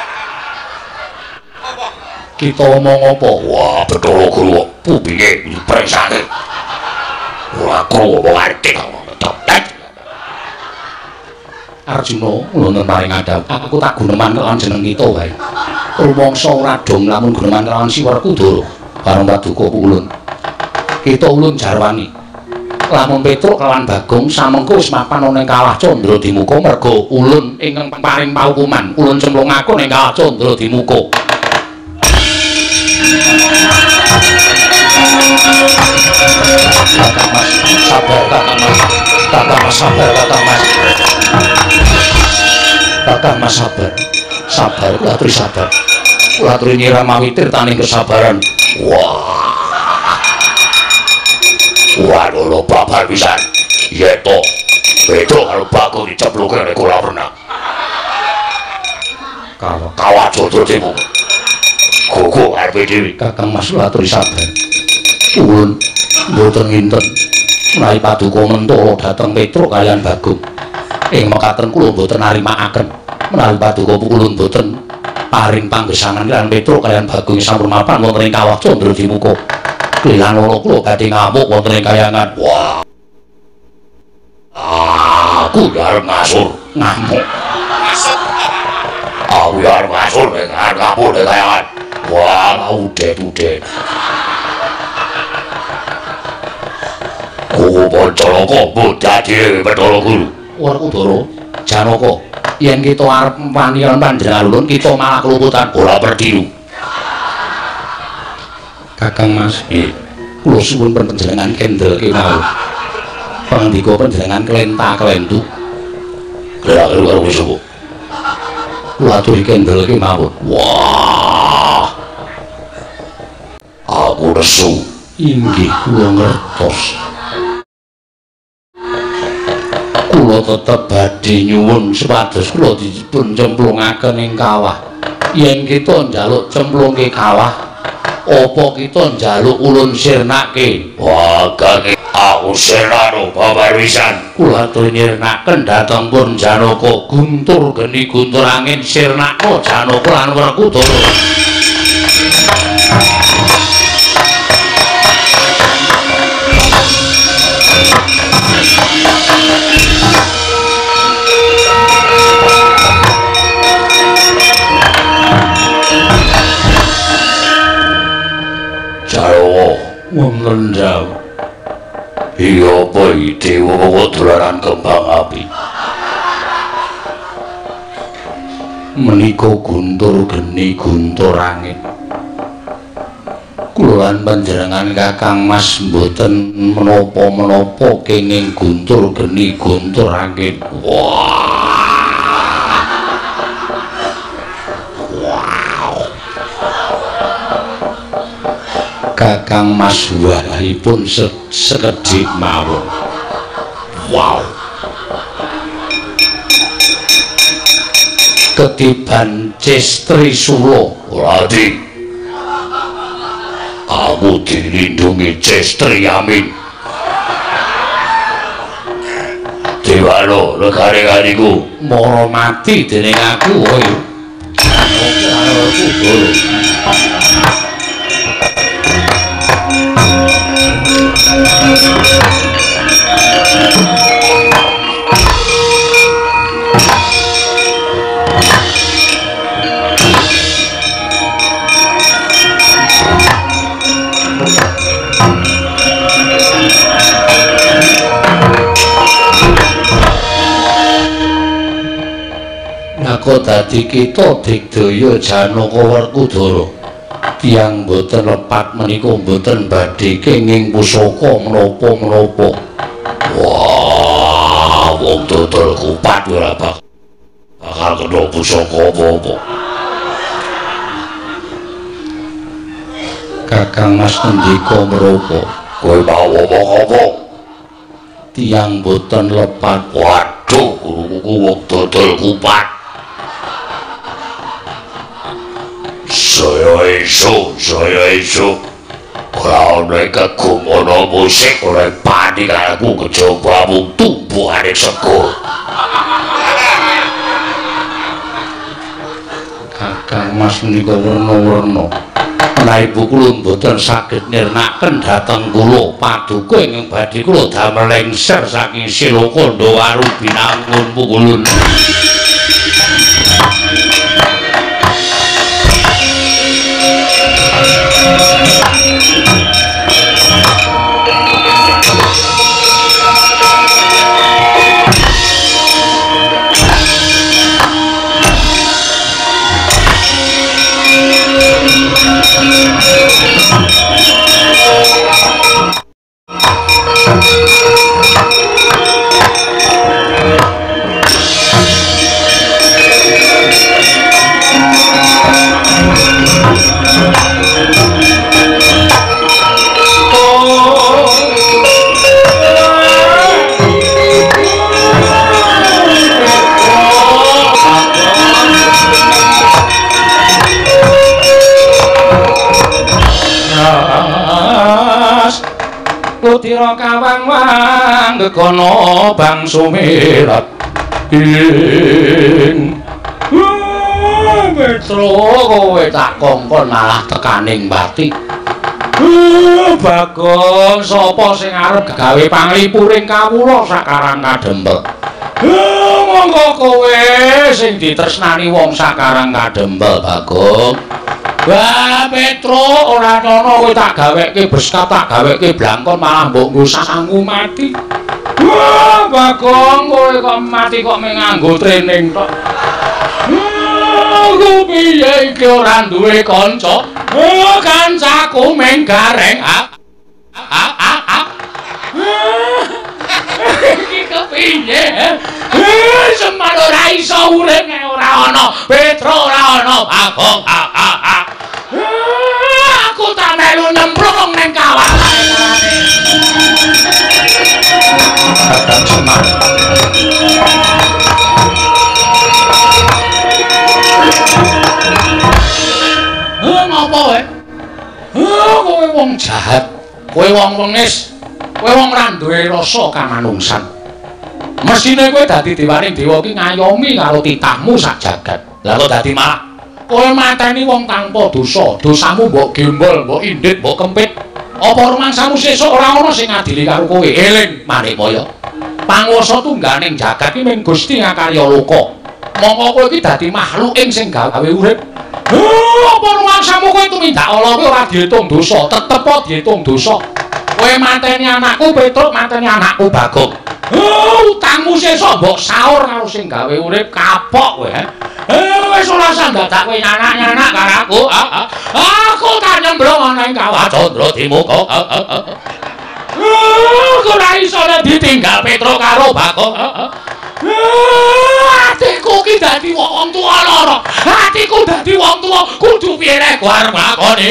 Kita ngomong apa? Wah betul guru pupinge dipersake. Ora kru apa ngerti tetek. Arjuna wonten maring adham. Aku tak guneman kelawan jeneng kita wae. Rumangsa ora dong lamun guneman kelawan Si Werkudara. Bareng paduka ulun. Kita ulun Jarwani. Lamun Petruk kelawan Bagong samengko wis mapan ana ing Kawah Candra Dimuka merga ulun ingkang paring paukuman ulun cemplungaken ing Kawah Candra Dimuka. Kakang Mas, sabar Kakang Mas. Kakang Mas sabar Kakang Mas. Kakang Mas sabar. Sabar kula aturi sabar. Kula aturi nyiramawi tirtaning kesabaran. Wah. Waduh lo babar pisan. Iya to. Beto kalau Bagong dicempluke nek kula pernah. Kalau Kawah Candra Dimuka. Gogo arepe dhewe. Kakang Mas kula aturi sabar. Ulun mboten nginten menawi paduka mentala dhateng Petruk kaliyan Bagong. Ing mekaten kula mboten narimakaken menawi paduka ulun mboten paring panggesangan kaliyan Petruk kaliyan Bagong sampun mapan wonten ing Kawah Candra Dimuka. Kelan loro kula badhe ngamuk wonten ing kayangan. Wah. Aku arep ngasur ngamuk. Aku arep ngasur ning ngamuk ning kayangan. Wah, udet-udet. Kuwi Pancalaka bodha dhewe Bathara Guru. Werkudara, Janaka, yen kita arep paniran panjenengan ulun kita malah kelumputan ora perdilu. Kakang Mas, nggih. Kula suwun panjenengan kendhelke mawon. Pangandika panjenengan klenta-klentu. Kira-kira karo wis apa? Kula aturi kendhelke mawon. Wah. Aku nesu. Inggih kula ngertos. Kula tetep badhe nyuwun supados kula dipun cemplungaken ing kawah. Yen kita njaluk cemplungke kawah, apa kita njaluk ulun sirnake? Wah, kang aku sirnano babar wisan. Kula atur nyirnaken dhateng pun Janaka, guntur geni guntur angin sirnakna Janaka lan Werkudara. Jawa wonten Jawa. Iya apa iki dewa dolanan kembang api. Menika guntur geni guntur angin. Kula lan panjenengan Kakang Mas mboten menapa-menapa kenging guntur geni guntur angin. Wah. Kakang Mas wahipun se sekedhik mawon. Wow. Ketiban Cestri Sula. Radi. Kamu dilindungi Cestri Amin. Dewano negari-gariku mara mati dening aku kowe. dadi kita digdaya Janaka Werkudara. Tiyang boten lepat menika boten badhe kenging pusaka menapa-menapa. Wah, wong dodol kupat ora bakal kena pusaka apa-apa. Kakang Mas ngendika menapa? Kowe mau ngomong apa? Tiyang boten lepat. Waduh, guruku wong dodol kupat. Saya iso, saya iso. Ora ana kegumono musik oleh panik aku kejaba mung tumbuhane sego. Kakang Mas menika werna-werna. Ibu kula mboten saged nirnaken dhateng kula paduka ingkang badhe kula damel lengser saking Silakanda Warubinangun Pukulun. Kutira kawang-wang gegono bang sumirat ing Petro kowe tak kongkon malah tekaning batik. Bagong sapa sing arep gawe panglipuring kawula sakarang kadempel. Monggo kowe sing ditresnani wong sakarang kadempel Bagong. Wah Petro ora ana kowe tak gaweke beskap tak gaweke blangkon malah mbok nggo sangu mati. Wah Bagong kowe kok mati kok nganggo training tok. Aku piye iki ora duwe kanca? Oh kancaku meng gareng. Ah ah ah ah. Iki kepiye? Eh semar ora iso urip nek ora ana Petro ora ana Bagong. Ah ah ah. Aku tak melu nyemplung ning kawah. Kakang Semar. Eh ngopo wae? Eh kowe wong jahat, kowe wong wengis, kowe wong ra duwe rasa kamanungsan. Mesine kowe dadi dewaning dewa iki ngayomi karo titahmu sak jagat. Lah kok dadi malah kowe mateni wong tanpa dosa, dosamu mbok gembol, mbok indit, mbok kempit. Apa rumangsamu sesuk ora ana sing ngadili karo kowe? Eling, Manikmaya. Panguwasa tungganing jagat iki mung Gusti ngakarya loka. Mongko kowe iki dadi makhluking sing gawe urip. Heh, apa rumangsamu kowe tumindak ala kowe ora diitung dosa, tetep kok diitung dosa. Kowe mateni anakku Petruk, mateni anakku Bagong. Heh, utangmu sesuk mbok saur karo sing gawe urip kapok kowe. Eh wis ora usah dadak kowe nyanak-nyanak karo aku. Aku tak nyemplung ana ing kawah Candra Dimuka. Aku ora iso ditinggal Petruk karo Bagong. Atiku ki dadi wong tuwa lara. Atiku dadi wong tuwa kudu piye rek arep ngakoni.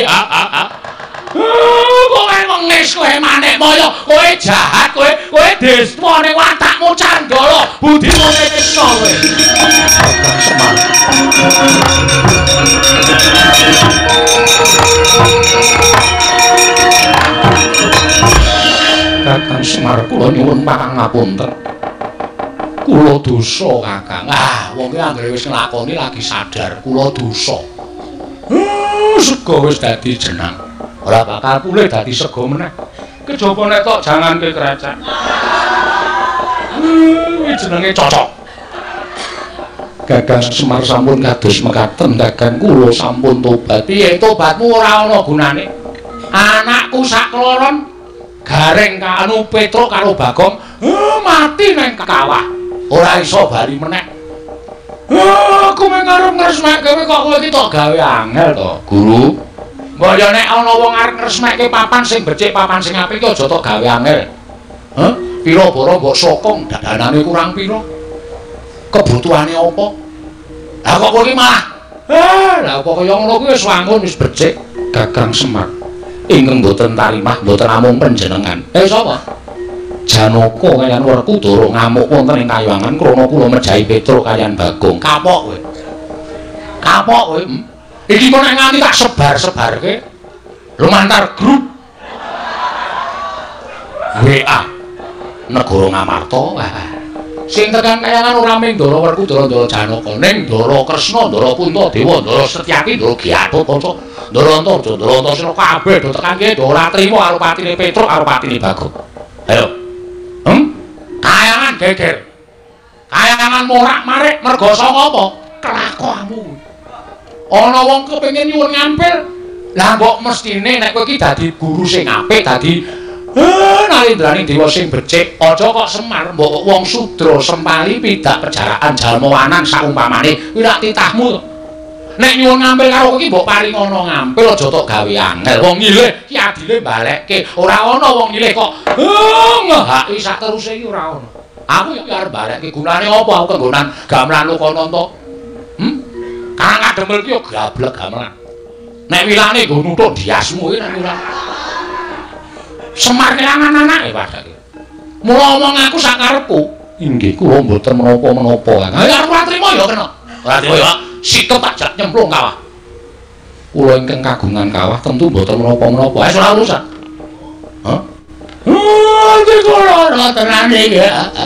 Kowe wengis, kowe Manikmaya, kowe jahat, kowe kowe deswa ning watakmu candala, budimu wis kowe. Kakang Semar. Kakang Semar kula nyuwun pangapunten. Kula dosa Kakang. Ah, wong iki anggere wis nglakoni lagi sadar kula dosa. Hmm, sego wis dadi jenang. Ora bakal pulih dadi sego meneh. Kejaba nek tok janganke krecek. Hmm, iki jenenge cocok. Kakang Semar sampun kados mekaten Kakang kula sampun tobat. Piye tobatmu ora ana gunane. Anakku sakloron gareng karo Petruk karo Bagong, uh, mati nang kawah. Ora iso bali meneh. Aku mung arep ngresmekke kok kowe iki tok gawe angel to, Guru. Mbok ya nek ana wong arep ngresmekke papan sing becik, papan sing apik ki aja tok gawe angel. Hah? Pira bara mbok sokong dadanane kurang pira? Kebutuhane apa? Lah kok kowe iki malah eh lah kok kaya ngono kuwi wis wangun wis becik. Kakang Semar ingkang boten tarimah boten namung panjenengan. Eh sapa? Janaka kaliyan Werkudara ngamuk wonten ing kayuwangan krana kula mejahi Petruk kaliyan Bagong. Kapok kowe. Kapok kowe. Iki kok nek nganti tak sebar-sebarke lumantar grup W A Negara Ngamarta. Sing tekan kayangan ora mung Ndara Werkudara, Ndara Janaka, ning Ndara Kresna, Ndara Puntadewa, Ndara Setyaki, Ndara Gyatut Panca, Ndara Antarja, Ndara Antasena kabeh do tekan kene do ora trima karo patine Petruk karo patine Bagong. Ayo. Hm? Kayangan geger. Kayangan morak-marik merga saka apa? Kelakuanmu. Ana wong kepengin nyuwun ngampil. Lah mbok mestine nek kowe iki dadi guru sing apik, dadi eh nalindraning dewa sing becik, aja kok Semar mbok wong sudra sempali pidak pejaraan jalmawanan saumpamane kuwi rak titahmu. Nek nyuwun ngampil karo kowe iki mbok paring ana ngampil aja tok gawe angel. Wong nyilih ki adile balekke. Ora ana wong nyilih kok ngehaki sak teruse iki ora ana. Aku ya arep balekke gunane apa aku kenggonan gamelan kono to? Hm? Kang ademel ki yo gablek gamelan. Nek wilane nggo nuthuk diasmu iki nek ora. Semar kelangan anake padake. Mula omong aku sak karepku. Inggih kula mboten menapa-menapa. Ha ya ora trima ya kena. Ora trima ya. Sikep tak jak nyemplung kawah. Kula ingkang kagungan kawah tentu mboten menapa-menapa. Wis ora urusan. Hah? Oh, iki kula ora tenan iki.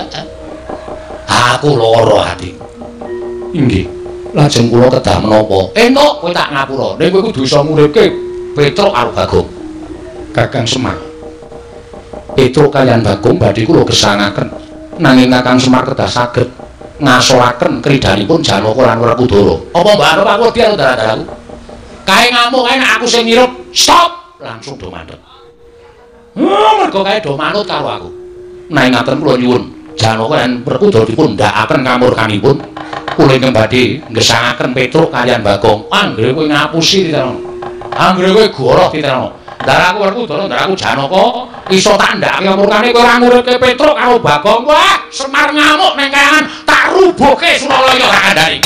Aku lara ati. Inggih. Lajeng kula kedah menapa? Entuk kowe tak ngapura. Ning kowe kudu iso nguripke Petruk karo Bagong. Kakang Semar. Petruk kaliyan Bagong badhe kula gesangaken. Nanging Kakang Semar kedah saged ngasolaken kridanipun Janaka lan Werkudara. Apa mbak arep aku wedi karo dalah-dalahku? Kae ngamuk kae nek aku sing ngirup, stop, langsung do mandhet. Heh, mergo kae do manut karo aku. Nanging ngaten kula nyuwun, Janaka lan Werkudara dipun ndakaken kamurkanipun. Kula ingkang badhe ngesangaken Petruk kaliyan Bagong. Anggere kowe ngapusi titenono. Anggere kowe goroh titenono. Ndaraku Werkudara, ndaraku Janaka iso tak ndakake kamurkane kowe ora nguripke Petruk karo Bagong. Wah, Semar ngamuk ning kayangan tak rubuhke Suralaya ora kandhani.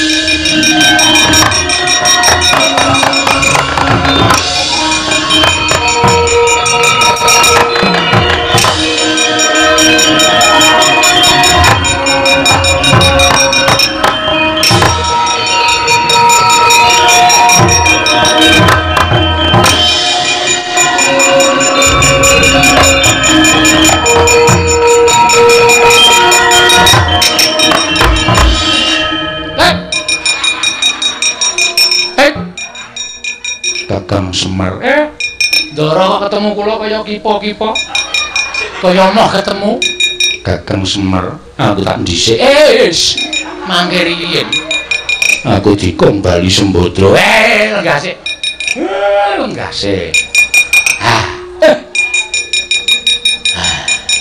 Kakang Semar. Eh, Ndara kok ketemu kula kaya kipa-kipa. Kaya moh ketemu. Kakang Semar, aku tak dhisik. Eh, wis. Mangke riyin. Aku dikon bali Sembadra. Eh, lenggah sik. Eh, lenggah sik. Ah. Eh. Ah.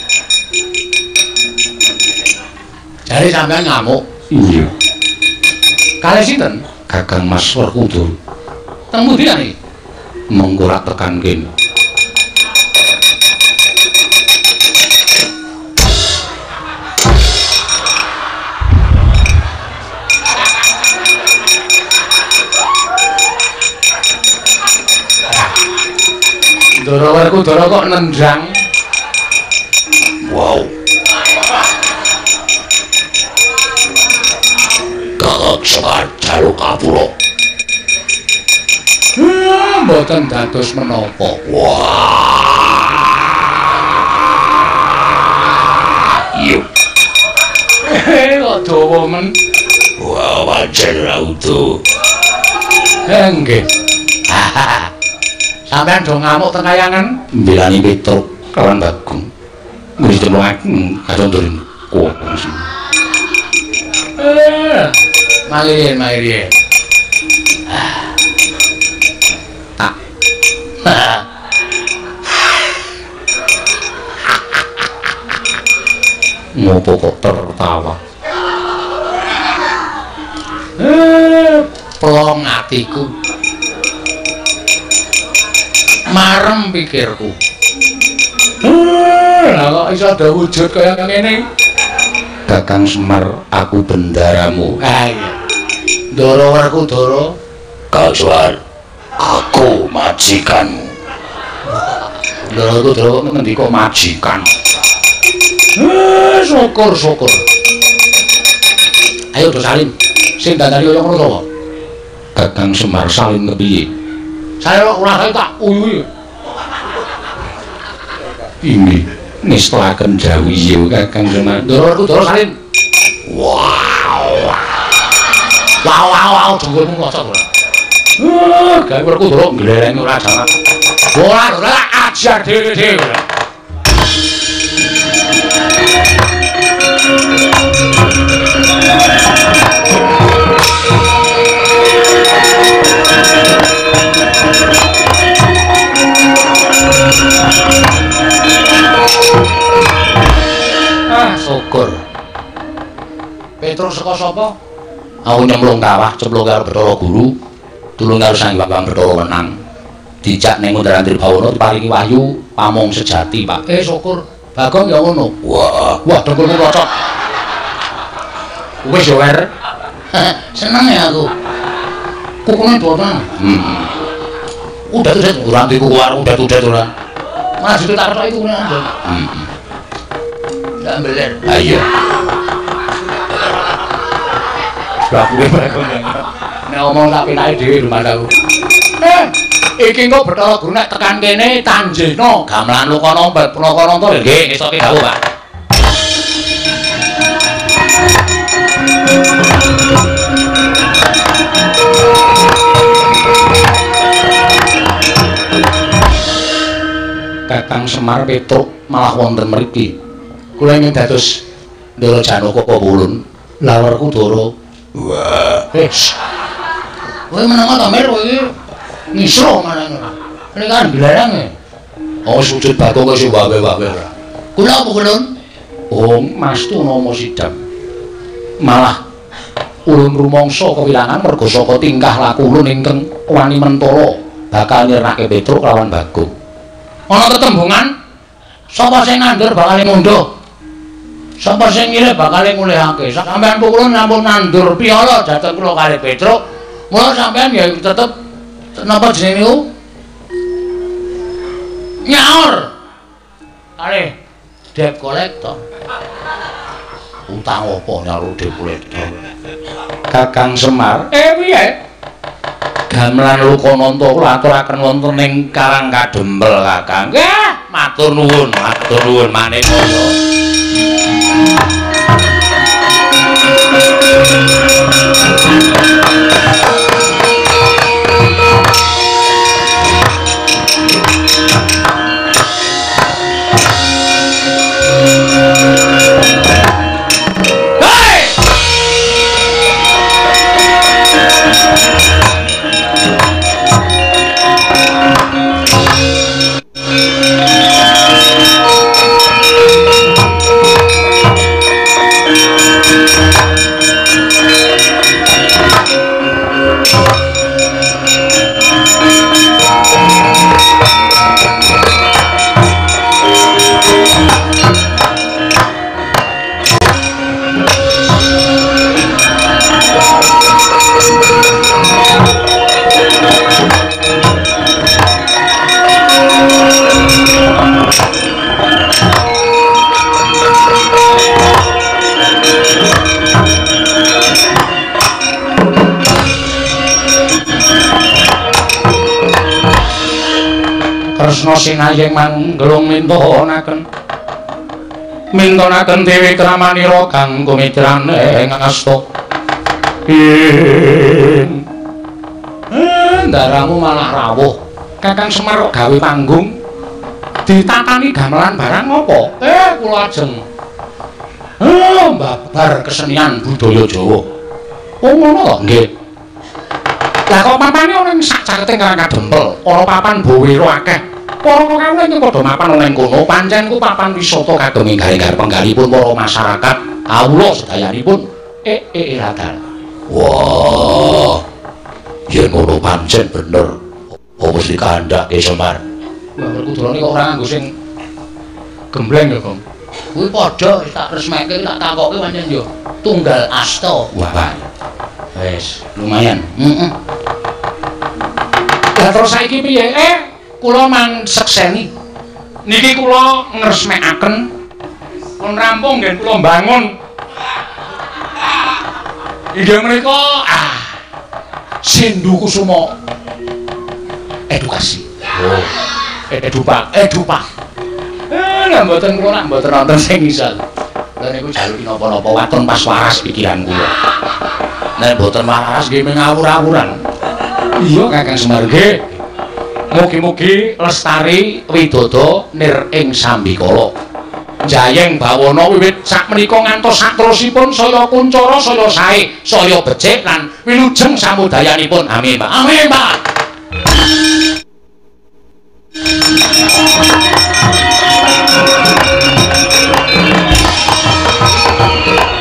Jare sampean ngamuk. Iya. Kalih sinten? Kakang Mas Werkudara. Teng pundi niki? Monggo ra tekan kene. Ndara Werkudara kok nendang. Wow. Kakang Semar jaluk kapura. Mboten dados menapa. Wah. Yuk. Eh, kok dawa men. Wah, wajan ra utuh. Nggih. Sampeyan do ngamuk teng kayangan mbelani Petruk kawan Bagong. Wis demoaken kadondorin. Kok. Eh, malih malih. Ngopo kok tertawa? Eh, plong atiku. Marem pikirku. Eh, lah kok iso ada wujud kaya ngene. Kakang Semar, aku bendaramu. Ah iya. Ndara werku Dara. Kasuar, aku majikanmu. Ndara ku Dara ngendika majikan. Eh, syukur syukur. Ayo do salin. Sing dandani kaya ngono to, Pak. Kakang Semar salin kepiye? Saya ora tak uyuhi. Ini ngestelaken jawiye Kakang Semar. Ndara ku Dara salin. Wow. Wow wow wow dungulmu ngocok ora. Heh, gawe werku Dara nglerengi ora jalan. Ora ora ajar dhewe-dhewe. Ah, syukur. Petrus saka sapa? Aku nyemplung kawah, cemplung karo Bathara Guru, tulung karo Sang Hyang Bathara Wenang. Dijak ning Undaran Tribawana diparingi wahyu pamong sejati, Pak. Eh, syukur. Bagong ya ngono. Wah, wah dengkulmu kocok. Wis yo, Wer. Seneng ya aku. Kukune dolan. Hmm. Udah tuh ora antiku kuar, udah tuh ora. Mas itu tak ketok iku ngene. Heeh. Ndak beler. Ayo. Lah kuwi mereka nek omong tak penake dhewe rumah aku. Eh, iki kok Bathara Guru nek tekan kene tanjena gamelan Lokana Lokana to nggih esoke dawuh, Pak. Kakang Semar Petruk malah wonten mriki. Kula ingin dados Ndara Janaka Wulun, lawerku Dara. Wah, wis. Kowe meneng ta Mir kowe iki ngisro manane. Ini kan glarang e. Oh, sujud Bagong kok sing wawe-wawe ora. Kula apa kulun? Oh, Mastu Nama Sidam. Malah ulun rumangsa kewilangan merga saka tingkah laku ulun ingkang wani mentara bakal nyerahke Petruk lawan Bagong. Ana tetembungan sapa sing nandur bakal mundhuh. Sapa sing ngilih bakal mulihake. Sampeyan kula nyampun nandur piala dhateng kula kali Petruk. Mula sampeyan ya tetep napa jenenge niku? Nyaur. Kali debt collector. Utang apa nyaur debt collector? Kakang Semar. Eh piye? Gamelan Lokananta kula aturaken wonten ing Karang Kadempel, Kakang. Nggih, matur nuwun, matur nuwun maneka. Kresna sinayeng manggelung mintonaken mintonaken Dewi Kramanira kang kumitrane ngasta ing ndaramu malah rawuh. Kakang Semar gawe panggung ditatani gamelan barang apa? Eh kula ajeng eh mbabar kesenian budaya Jawa. Oh ngono to nggih. Lah kok papane ana ing sak caketing Karang Kadempel, ana papan bawira akeh. Para kawula ing padha mapan ana ing kono, pancen ku papan wisata kagem enggal-enggal penggalipun para masyarakat kawula sedayanipun. Eh eh radal. Wah, yen ngono pancen bener. Apa mesti kandhake Semar? Lah kudune kok ora nganggo sing gembleng ya, Kong. Kuwi padha tak resmekke tak takokke pancen yo tunggal asta. Wah, wis lumayan. Heeh. Lah terus saiki piye? Eh, kula man sekseni. Niki kula ngresmekaken pun rampung nggih kula bangun. Inggih menika ah Sindu Kusuma edukasi. Oh, edupak, edupak. Eh, lah mboten kula nak mboten wonten sing ngisal. Lah niku jaluki napa-napa waton pas waras pikiran kula. Nek mboten waras nggih ngawur-awuran. Iya Kakang Semar nggih. Mugi-mugi lestari widodо nir ing sambikala. Jayeng bawana wiwit sakmenika ngantos saterusipun saya kuncara saya sae, saya becik lan wilujeng samudayanipun. Amin, Pak. Amin, Pak.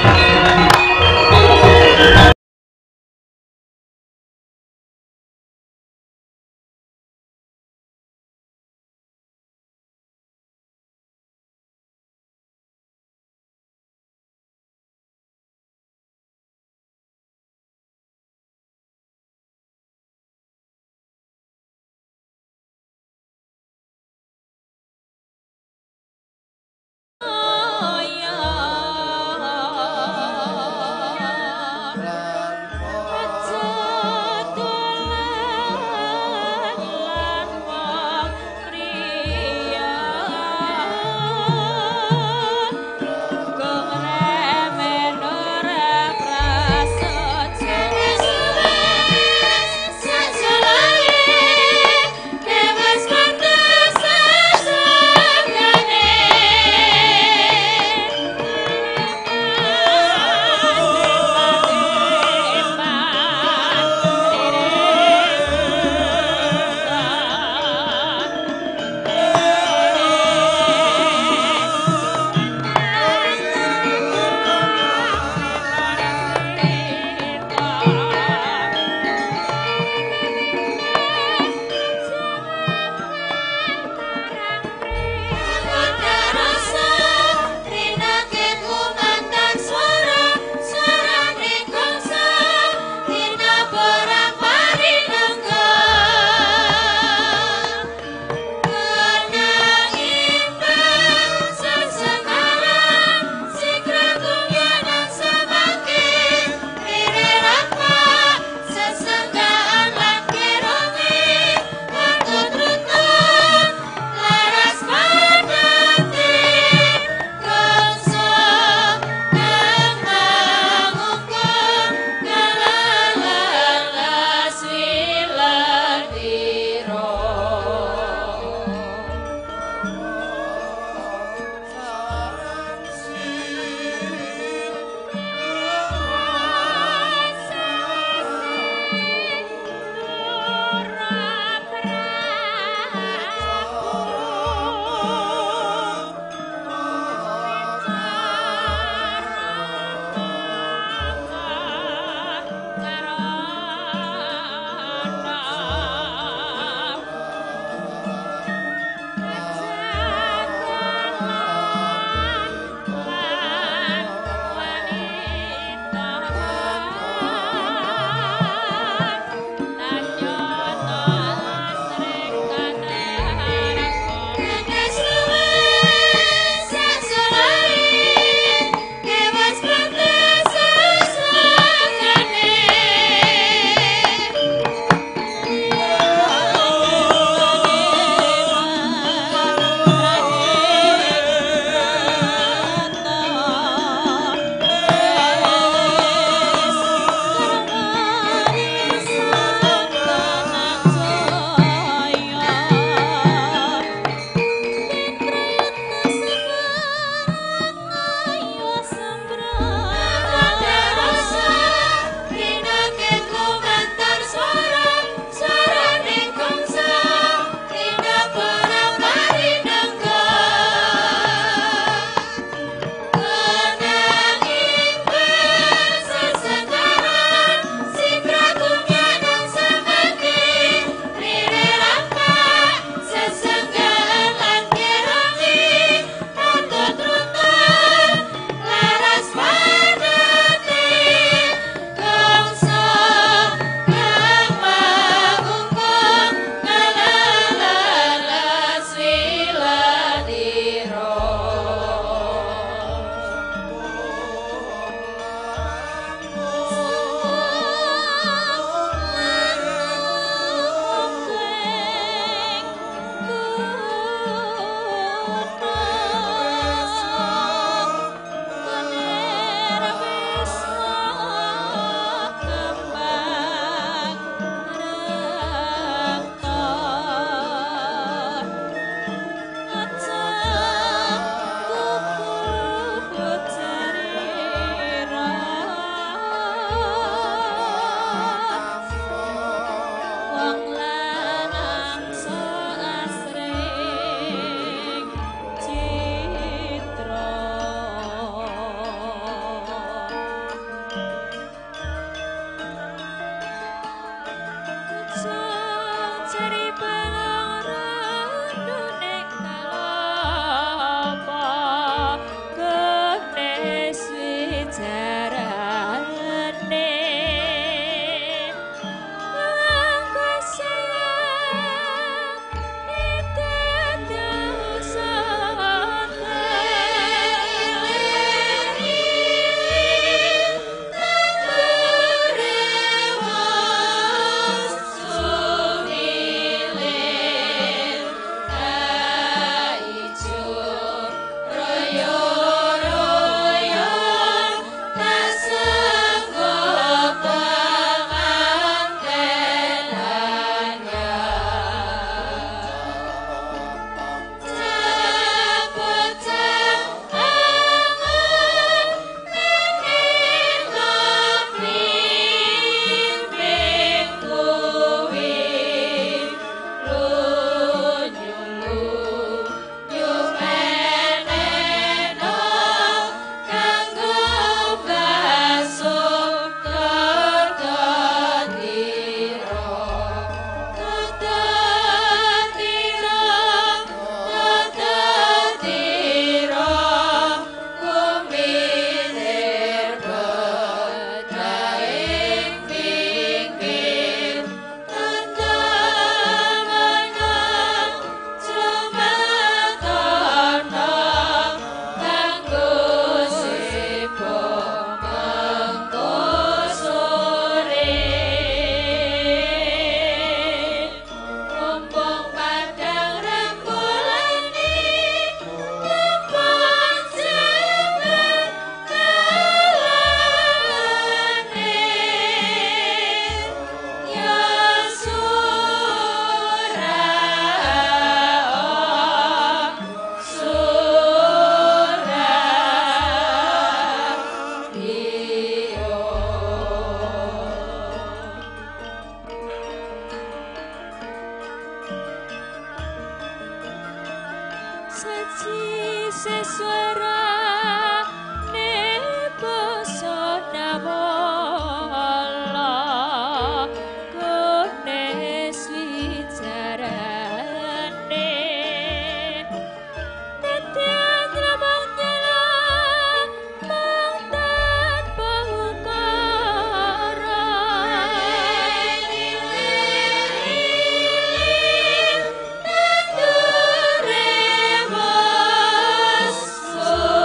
Oh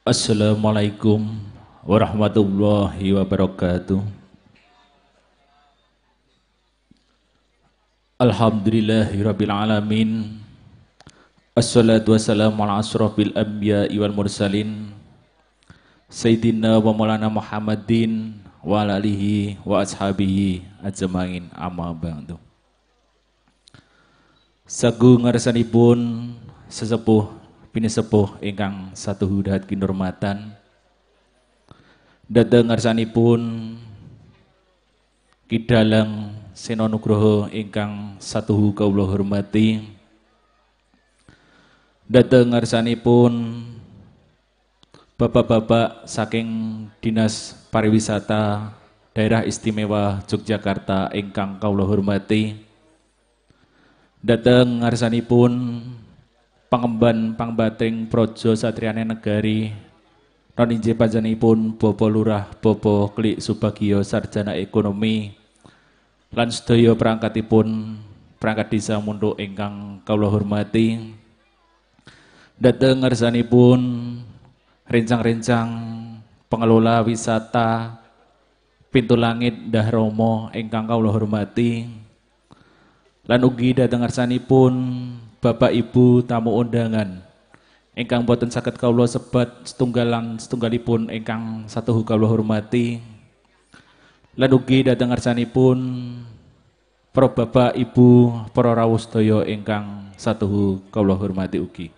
Assalamualaikum warahmatullahi wabarakatuh. Alhamdulillahirabbil alamin. Assalatu wassalamu ala asrofil anbiya'i wal mursalin Sayyidina wa maulana Muhammadin wa ala alihi wa ashabihi ajmain, amma ba'du. Sagung ngarsanipun sesepuh pinisepuh ingkang satu hudat kinurmatan, dhateng ngarsanipun Kidalang Sena Nugroho ingkang satuhu kawula hormati, dhateng ngarsanipun bapak-bapak saking Dinas Pariwisata Daerah Istimewa Yogyakarta ingkang kawula hormati, dhateng ngarsanipun pangemban pangbating Praja Satriane Negari non inggih panjenenganipun Bapak Lurah Bapak Klik Subagio Sarjana Ekonomi lan sedaya perangkatipun perangkat desa Munduk ingkang kawula hormati, dhateng ngarsanipun rencang-rencang pengelola wisata Pintu Langit Ndah Rama ingkang kawula hormati, lan ugi dhateng ngarsanipun Bapak Ibu tamu undangan ingkang boten saged kawula sebat setunggalan setunggalipun ingkang satuhu kawula hormati, lan ugi dhateng ngarsanipun para bapak ibu para rawuh sedaya ingkang satuhu kawula hormati ugi.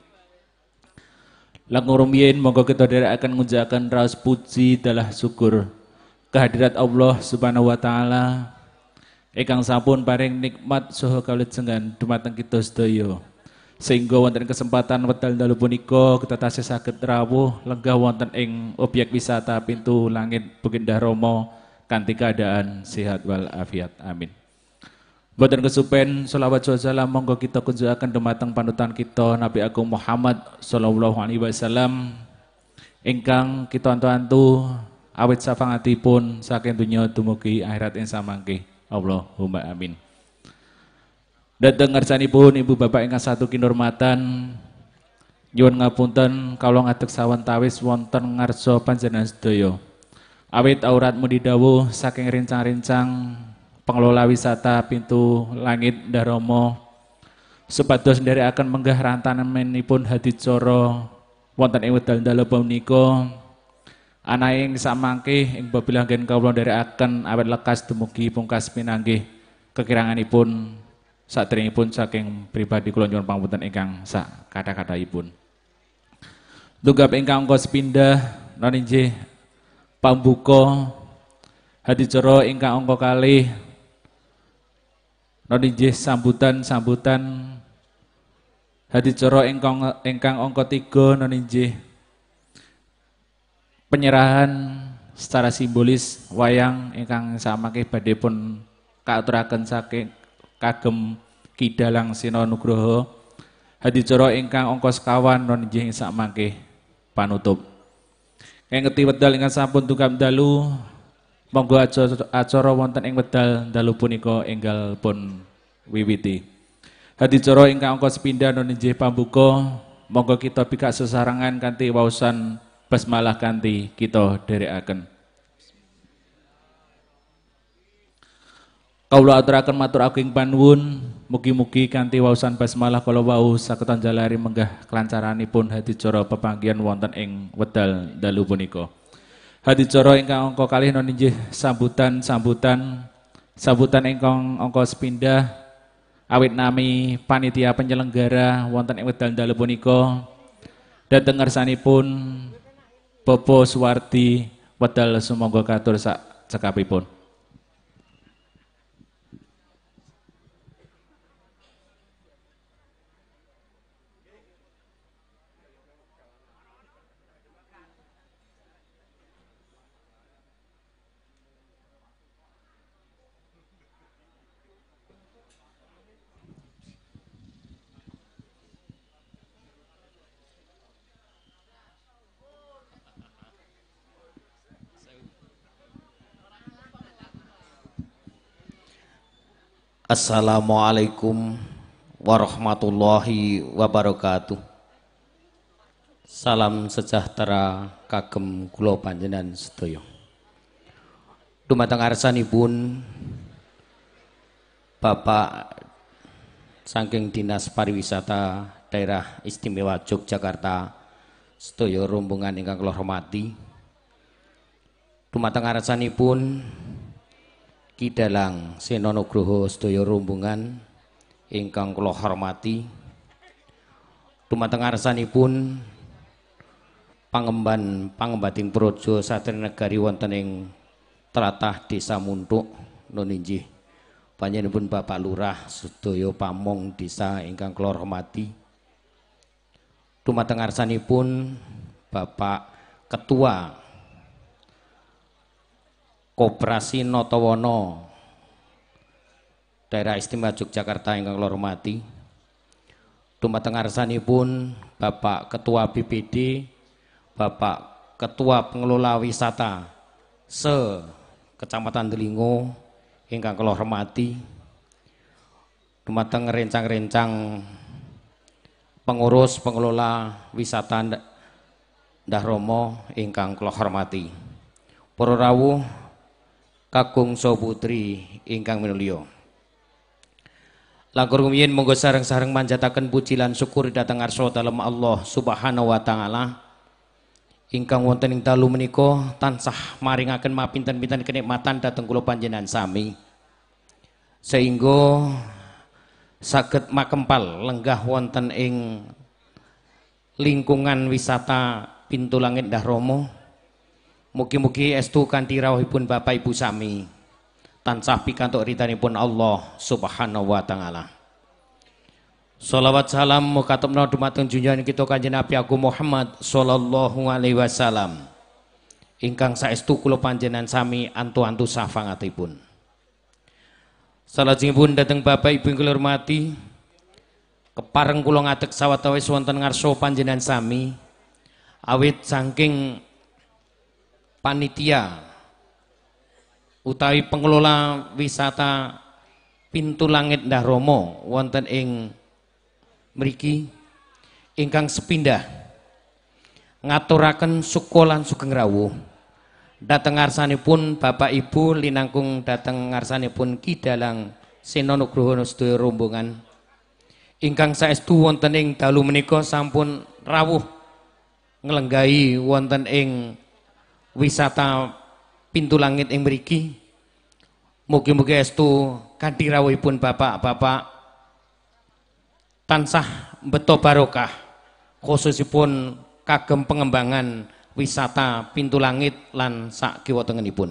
Langkung rumiyin monggo kita dherekaken ngunjakaken raos puji dalah syukur kehadirat Allah Subhanahu wa taala ingkang sampun paring nikmat saha kawilujengan dumateng kita sedaya, sehingga wonten kesempatan wekdal dalu punika kita tasih saged rawuh lenggah wonten ing objek wisata Pintu Langit Bukit Ndah Rama kanthi keadaan sehat wal afiat. Amin. Boten kesupen sholawat salam monggo kita kunjukaken dumateng panutan kita Nabi Agung Muhammad sallallahu alaihi wasallam ingkang kita antu-antu awit safangatipun saking donya dumugi akhirat ing samangke. Allahumma amin. Dhateng ngarsanipun ibu bapak ingkang satu kinurmatan, nyuwun ngapunten kawula ngadeg sawentawis wonten ngarsa panjenengan sedaya. Awit auratmu didhawuh saking rincang-rincang pengelola wisata Pintu Langit Ndah Rama supados nderekaken menggah rantanipun hadicara wonten ing wekdal dalu punika anaing samangke ing babilah anggen kawula nderekaken awit lekas dumugi pungkas pinanggih kekiranganipun saderengipun saking pribadi kula nyuwun pangapunten ingkang sak kathah-kathahipun. Tunggap ingkang angka sepindhah non inggih pambuka hadicara ingkang angka kalih non inggih sambutan-sambutan hadicara ingkang ingkang angka tiga non inggih penyerahan secara simbolis wayang ingkang samangke badhe pun kaaturaken saking kagem Kidalang Sena Nugroho hadicara ingkang angka sekawan non inggih sakmangke panutup. Ingkang wedal ingkang sampun tunggam dalu monggo acara wonten ing wedal dalu punika enggal pun wiwiti. Hadicara ingkang angka sepindhah non inggih pambuka monggo kita bikak sesarengan kanthi waosan basmalah kanthi kita dherekaken. Kawula aturaken matur agung panuwun, mugi-mugi kanthi waosan basmalah kala wau saketan jalari menggah kelancaranipun hadicara pepanggihan wonten ing wedal dalu punika. Hadicara ingkang angka kalih non inggih sambutan-sambutan sambutan ingkang angka sepindhah awit nami panitia penyelenggara wonten ing wedal dalu punika dhateng ngarsanipun Bapak Suwardi wedal sumangga katur sak cekapipun. Assalamualaikum warahmatullahi wabarakatuh. Salam sejahtera kagem kula panjenengan sedaya. Dumateng arsanipun Bapak saking Dinas Pariwisata Daerah Istimewa Yogyakarta sedaya rombongan ingkang kula hormati. Dumateng arsanipun Ki Dalang Sena Nugroho sedaya rombongan ingkang kula hormati. Dumateng arsanipun pangemban pangembating praja Satria Negari wonten ing tlatah Desa Muntuk nun inggih panjenenganipun Bapak Lurah sedaya pamong desa ingkang kula hormati. Dumateng ngarsanipun Bapak Ketua Koperasi Notowono Daerah Istimewa Yogyakarta ingkang kula hormati. Dumateng ngarsanipun Bapak Ketua B P D, Bapak Ketua Pengelola Wisata se Kecamatan Delingo ingkang kula hormati. Dumateng rencang-rencang pengurus pengelola wisata Ndah Romo ingkang kula hormati. Para rawuh kakung saha putri ingkang minulya. Langkung rumiyin monggo sareng-sareng manjataken puji lan syukur dhateng ngarsa dalem Allah Subhanahu wa taala. Ingkang wonten ing dalu menika tansah maringaken mapinten-pinten kenikmatan dhateng kula panjenengan sami sehingga saged makempal lenggah wonten ing lingkungan wisata Pintu Langit Ndah Romo. Mugi-mugi estu kanthi rawuhipun Bapak Ibu sami tansah pikantuk ridhanipun Allah Subhanahu wa taala. Sholawat salam mukatemna dumateng junjungan kita Kanjeng Nabi Agung Muhammad sallallahu alaihi wasallam ingkang saestu kula panjenengan sami antu-antu safangatipun. Salajengipun dhateng Bapak Ibu ingkang kula hormati, kepareng kula ngadeg sawetawis wonten ngarsa panjenengan sami awit saking panitia utawi pengelola wisata Pintu Langit Ndah Romo wonten ing mriki ingkang sepindah ngaturaken suka lan sugeng rawuh dhateng ngarsanipun Bapak Ibu linangkung dhateng ngarsanipun Ki Dalang Sena Nugroho sedaya rombongan ingkang saestu wonten ing dalu menika sampun rawuh nglenggahi wonten ing wisata Pintu Langit ing mriki. Mugi-mugi estu kanthi rawuhipun bapak-bapak tansah beto barokah khususipun kagem pengembangan wisata Pintu Langit lan sak kiwa tengenipun.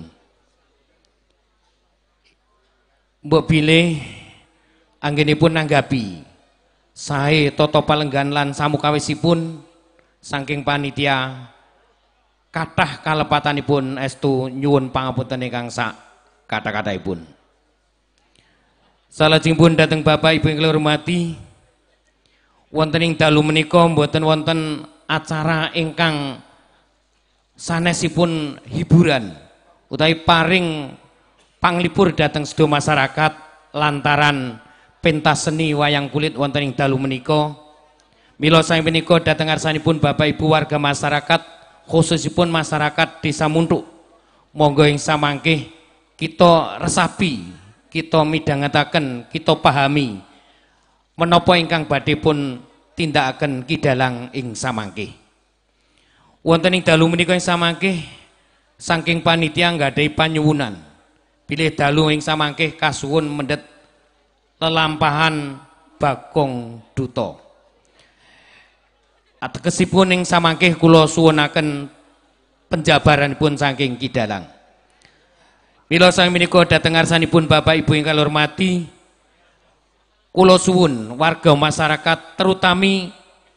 Mbok bilih anggenipun nanggapi sae tata palenggan lan samukawisipun saking panitia kathah kalepatanipun estu nyuwun pangapunten ingkang sak kathah-kathahipun. Salajengipun dhateng Bapak Ibu ingkang hormati, wonten ing dalu menika mboten wonten acara ingkang sanesipun hiburan utawi paring panglipur dhateng sedaya masyarakat lantaran pentas seni wayang kulit wonten ing dalu menika. Mila sae menika dhateng ngarsanipun Bapak Ibu warga masyarakat khususipun masyarakat Desa Muntuk, monggo ing samangke kita resapi, kita midhangetaken, kita pahami menapa ingkang badhe pun tindakaken Ki Dalang ing samangke. Wonten ing dalu menika ing samangke saking panitia nggadahi panyuwunan bilih dalu ing samangke kasuwun mendhet lelampahan Bagong Duto. Ategesipun ing samangke kula suwunaken penjabaranipun saking Ki Dalang. Mila sang menika dhateng ngarsanipun Bapak Ibu ingkang hormati, kula suwun warga masyarakat terutami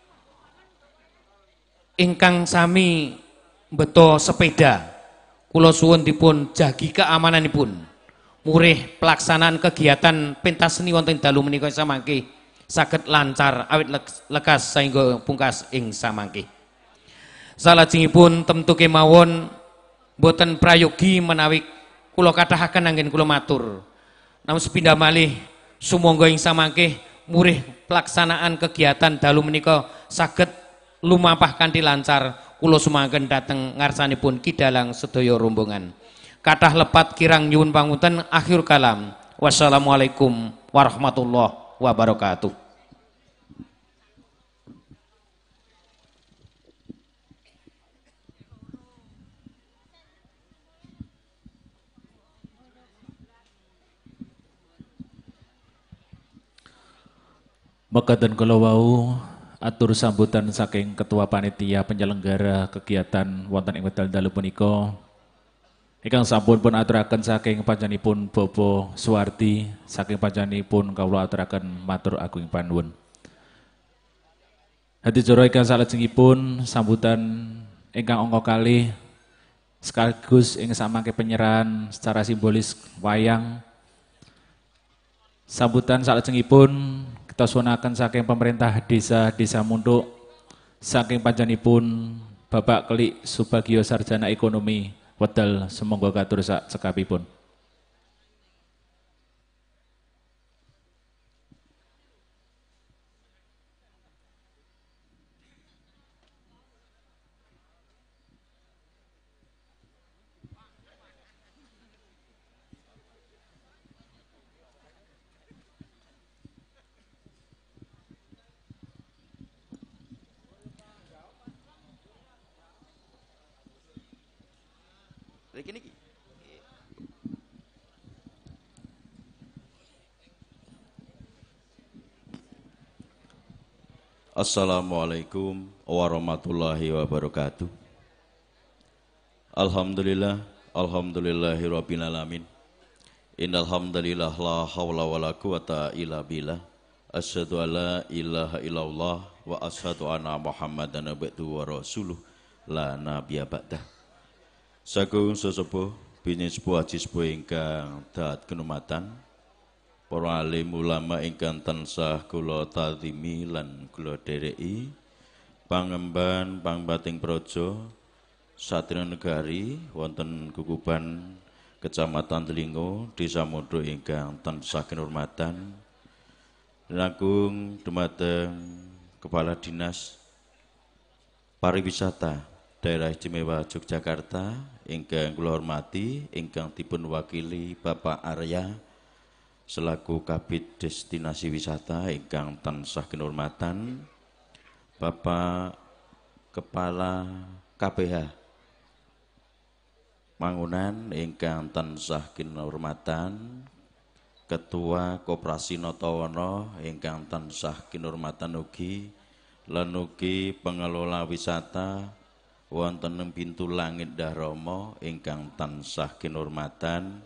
ingkang sami beto sepeda, kula suwun dipun jagi keamananipun murih pelaksanaan kegiatan pentas seni wonten dalu menika samangke saged lancar awit lekas saengga pungkas ing samangke. Salajengipun temtu kemawon boten prayogi menawi kula kathahaken anggen kula matur. Namun sepindah malih sumangga ing samangke murih pelaksanaan kegiatan dalu menika saged lumampah kanthi lancar kula sumangen dhateng ngarsanipun kidalang sedaya rombongan. Kathah lepat kirang nyuwun pangunten akhir kalam. Wassalamualaikum warahmatullahi wabarakatuh. Mekaten kula wau atur sambutan saking Ketua Panitia Penyelenggara kegiatan wonten ing wekdal dalu punika. Ingkang sampun pun aturaken saking panjenenganipun Bapak Suwardi, saking panjenenganipun kawula aturaken matur agung panuwun. Hadijara ingkang salajengipun sambutan ingkang angka kalih sekaligus ing samangke penyerahan secara simbolis wayang. Sambutan salajengipun kita suwunaken saking pemerintah desa Desa Munduk, saking panjenenganipun Bapak Klik Subagio Sarjana Ekonomi wedal sumangga katur sak cekapipun. Assalamualaikum warahmatullahi wabarakatuh. Alhamdulillah, alhamdulillahirabbil alamin. Innal hamdalillah la haula wala quwata illa billah. Asyhadu an la ilaha illallah wa asyhadu anna Muhammadan abduhu wa rasuluh la nabiyya ba'dah. Sagung sesepuh bini sepuh haji sepuh ingkang dahat kenumatan, para alim ulama ingkang tansah kula tazimi lan kula dereki, pangemban pangbating praja Satria Negari wonten Guguban Kecamatan Telingo Desa Munduk ingkang tansah kinurmatan, langkung dumateng Kepala Dinas Pariwisata Daerah Istimewa Yogyakarta ingkang kula hormati, ingkang dipun wakili Bapak Arya selaku Kabid Destinasi Wisata ingkang tansah kinurmatan, Bapak Kepala K P H Mangunan ingkang tansah kinurmatan, Ketua Koperasi Notowono ingkang tansah kinurmatan ugi, lan ugi pengelola wisata wonten ing Pintu Langit Dahrama ingkang tansah kinurmatan,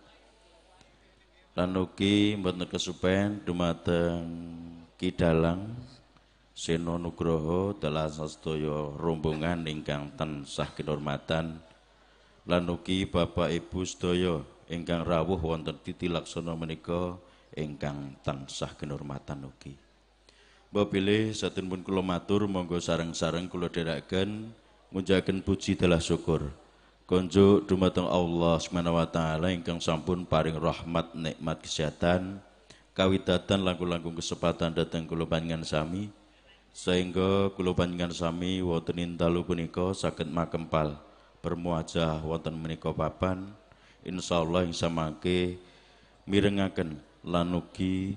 lan ugi mboten kesupen dumateng Kidalang Seno Nugroho dalah sedaya rombongan ingkang tansah kinurmatan, lan ugi Bapak Ibu sedaya ingkang rawuh wonten titi laksana menika ingkang tansah kinurmatan ugi. Mbok bilih satenipun kula matur monggo sareng-sareng kula dherekaken ngujaken puji dalah syukur konjuk dumateng Allah Subhanahu wa taala ingkang sampun paring rahmat nikmat kesehatan kawitatan langkung-langkung kesempatan dhateng kula panjenengan sami, sehingga kula panjenengan sami wonten ing dalu punika saged makempal bermuajah wonten menika papan, insyaallah ing samangke mirengaken lan ugi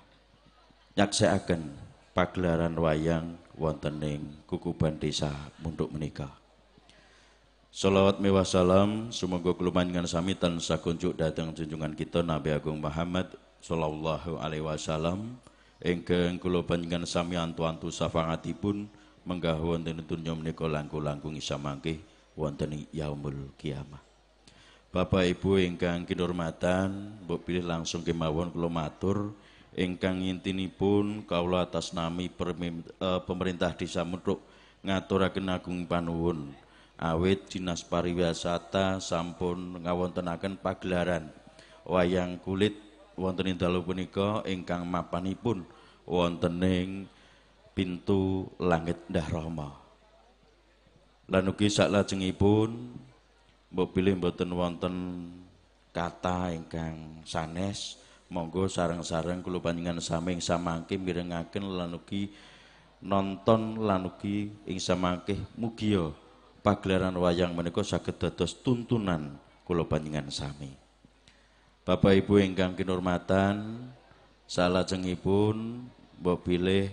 nyaksekaken pagelaran wayang wonten ing Guguban Desa Munduk menika. Shalawat mewah salam sumangga kula panjenengan sami tansah kunjuk dhateng junjungan kita Nabi Agung Muhammad sallallahu alaihi wasallam ingkang kula panjenengan sami antu-antu syafaatipun menggah wonten donya menika langkung-langkung isa mangke wonten yaumul kiamah. Bapak Ibu ingkang kinurmatan, mbok pilih langsung kemawon kula matur ingkang intinipun kawula atas nami pemerintah Desa Munduk ngaturaken agung panuwun awit Dinas Pariwisata sampun ngawontenaken pagelaran wayang kulit wonten ing dalu punika ingkang mapanipun wonten ing Pintu Langit Dahrama. Lan ugi saklajengipun mbok bilih mboten wonten kata ingkang sanes, monggo sareng-sareng kula panjenengan sami samangke mirengaken lan ugi nonton lan ugi ing samangkih mugia pagelaran wayang menika saged dados tuntunan kula panjenengan sami. Bapak Ibu ingkang kinurmatan, salajengipun mbok bilih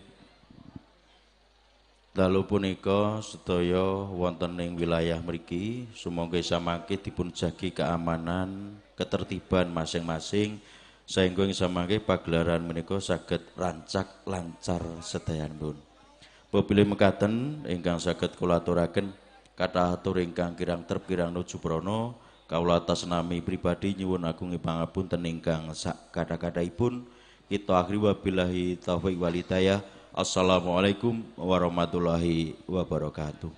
dalu punika sedaya wonten ing wilayah mriki sumangga samangke dipun jagi keamanan, ketertiban masing-masing sehingga ing samangke pagelaran menika saged rancak lancar sedayanipun. Bilih mekaten ingkang saged kula aturaken kathah atur ingkang kirang trep kirang nuju prana kawula atas nami pribadi nyuwun agung pangapunten ingkang sak kathah-kathahipun. Kita akhiri wabillahi taufiq wal hidayah. Assalamualaikum warahmatullahi wabarakatuh.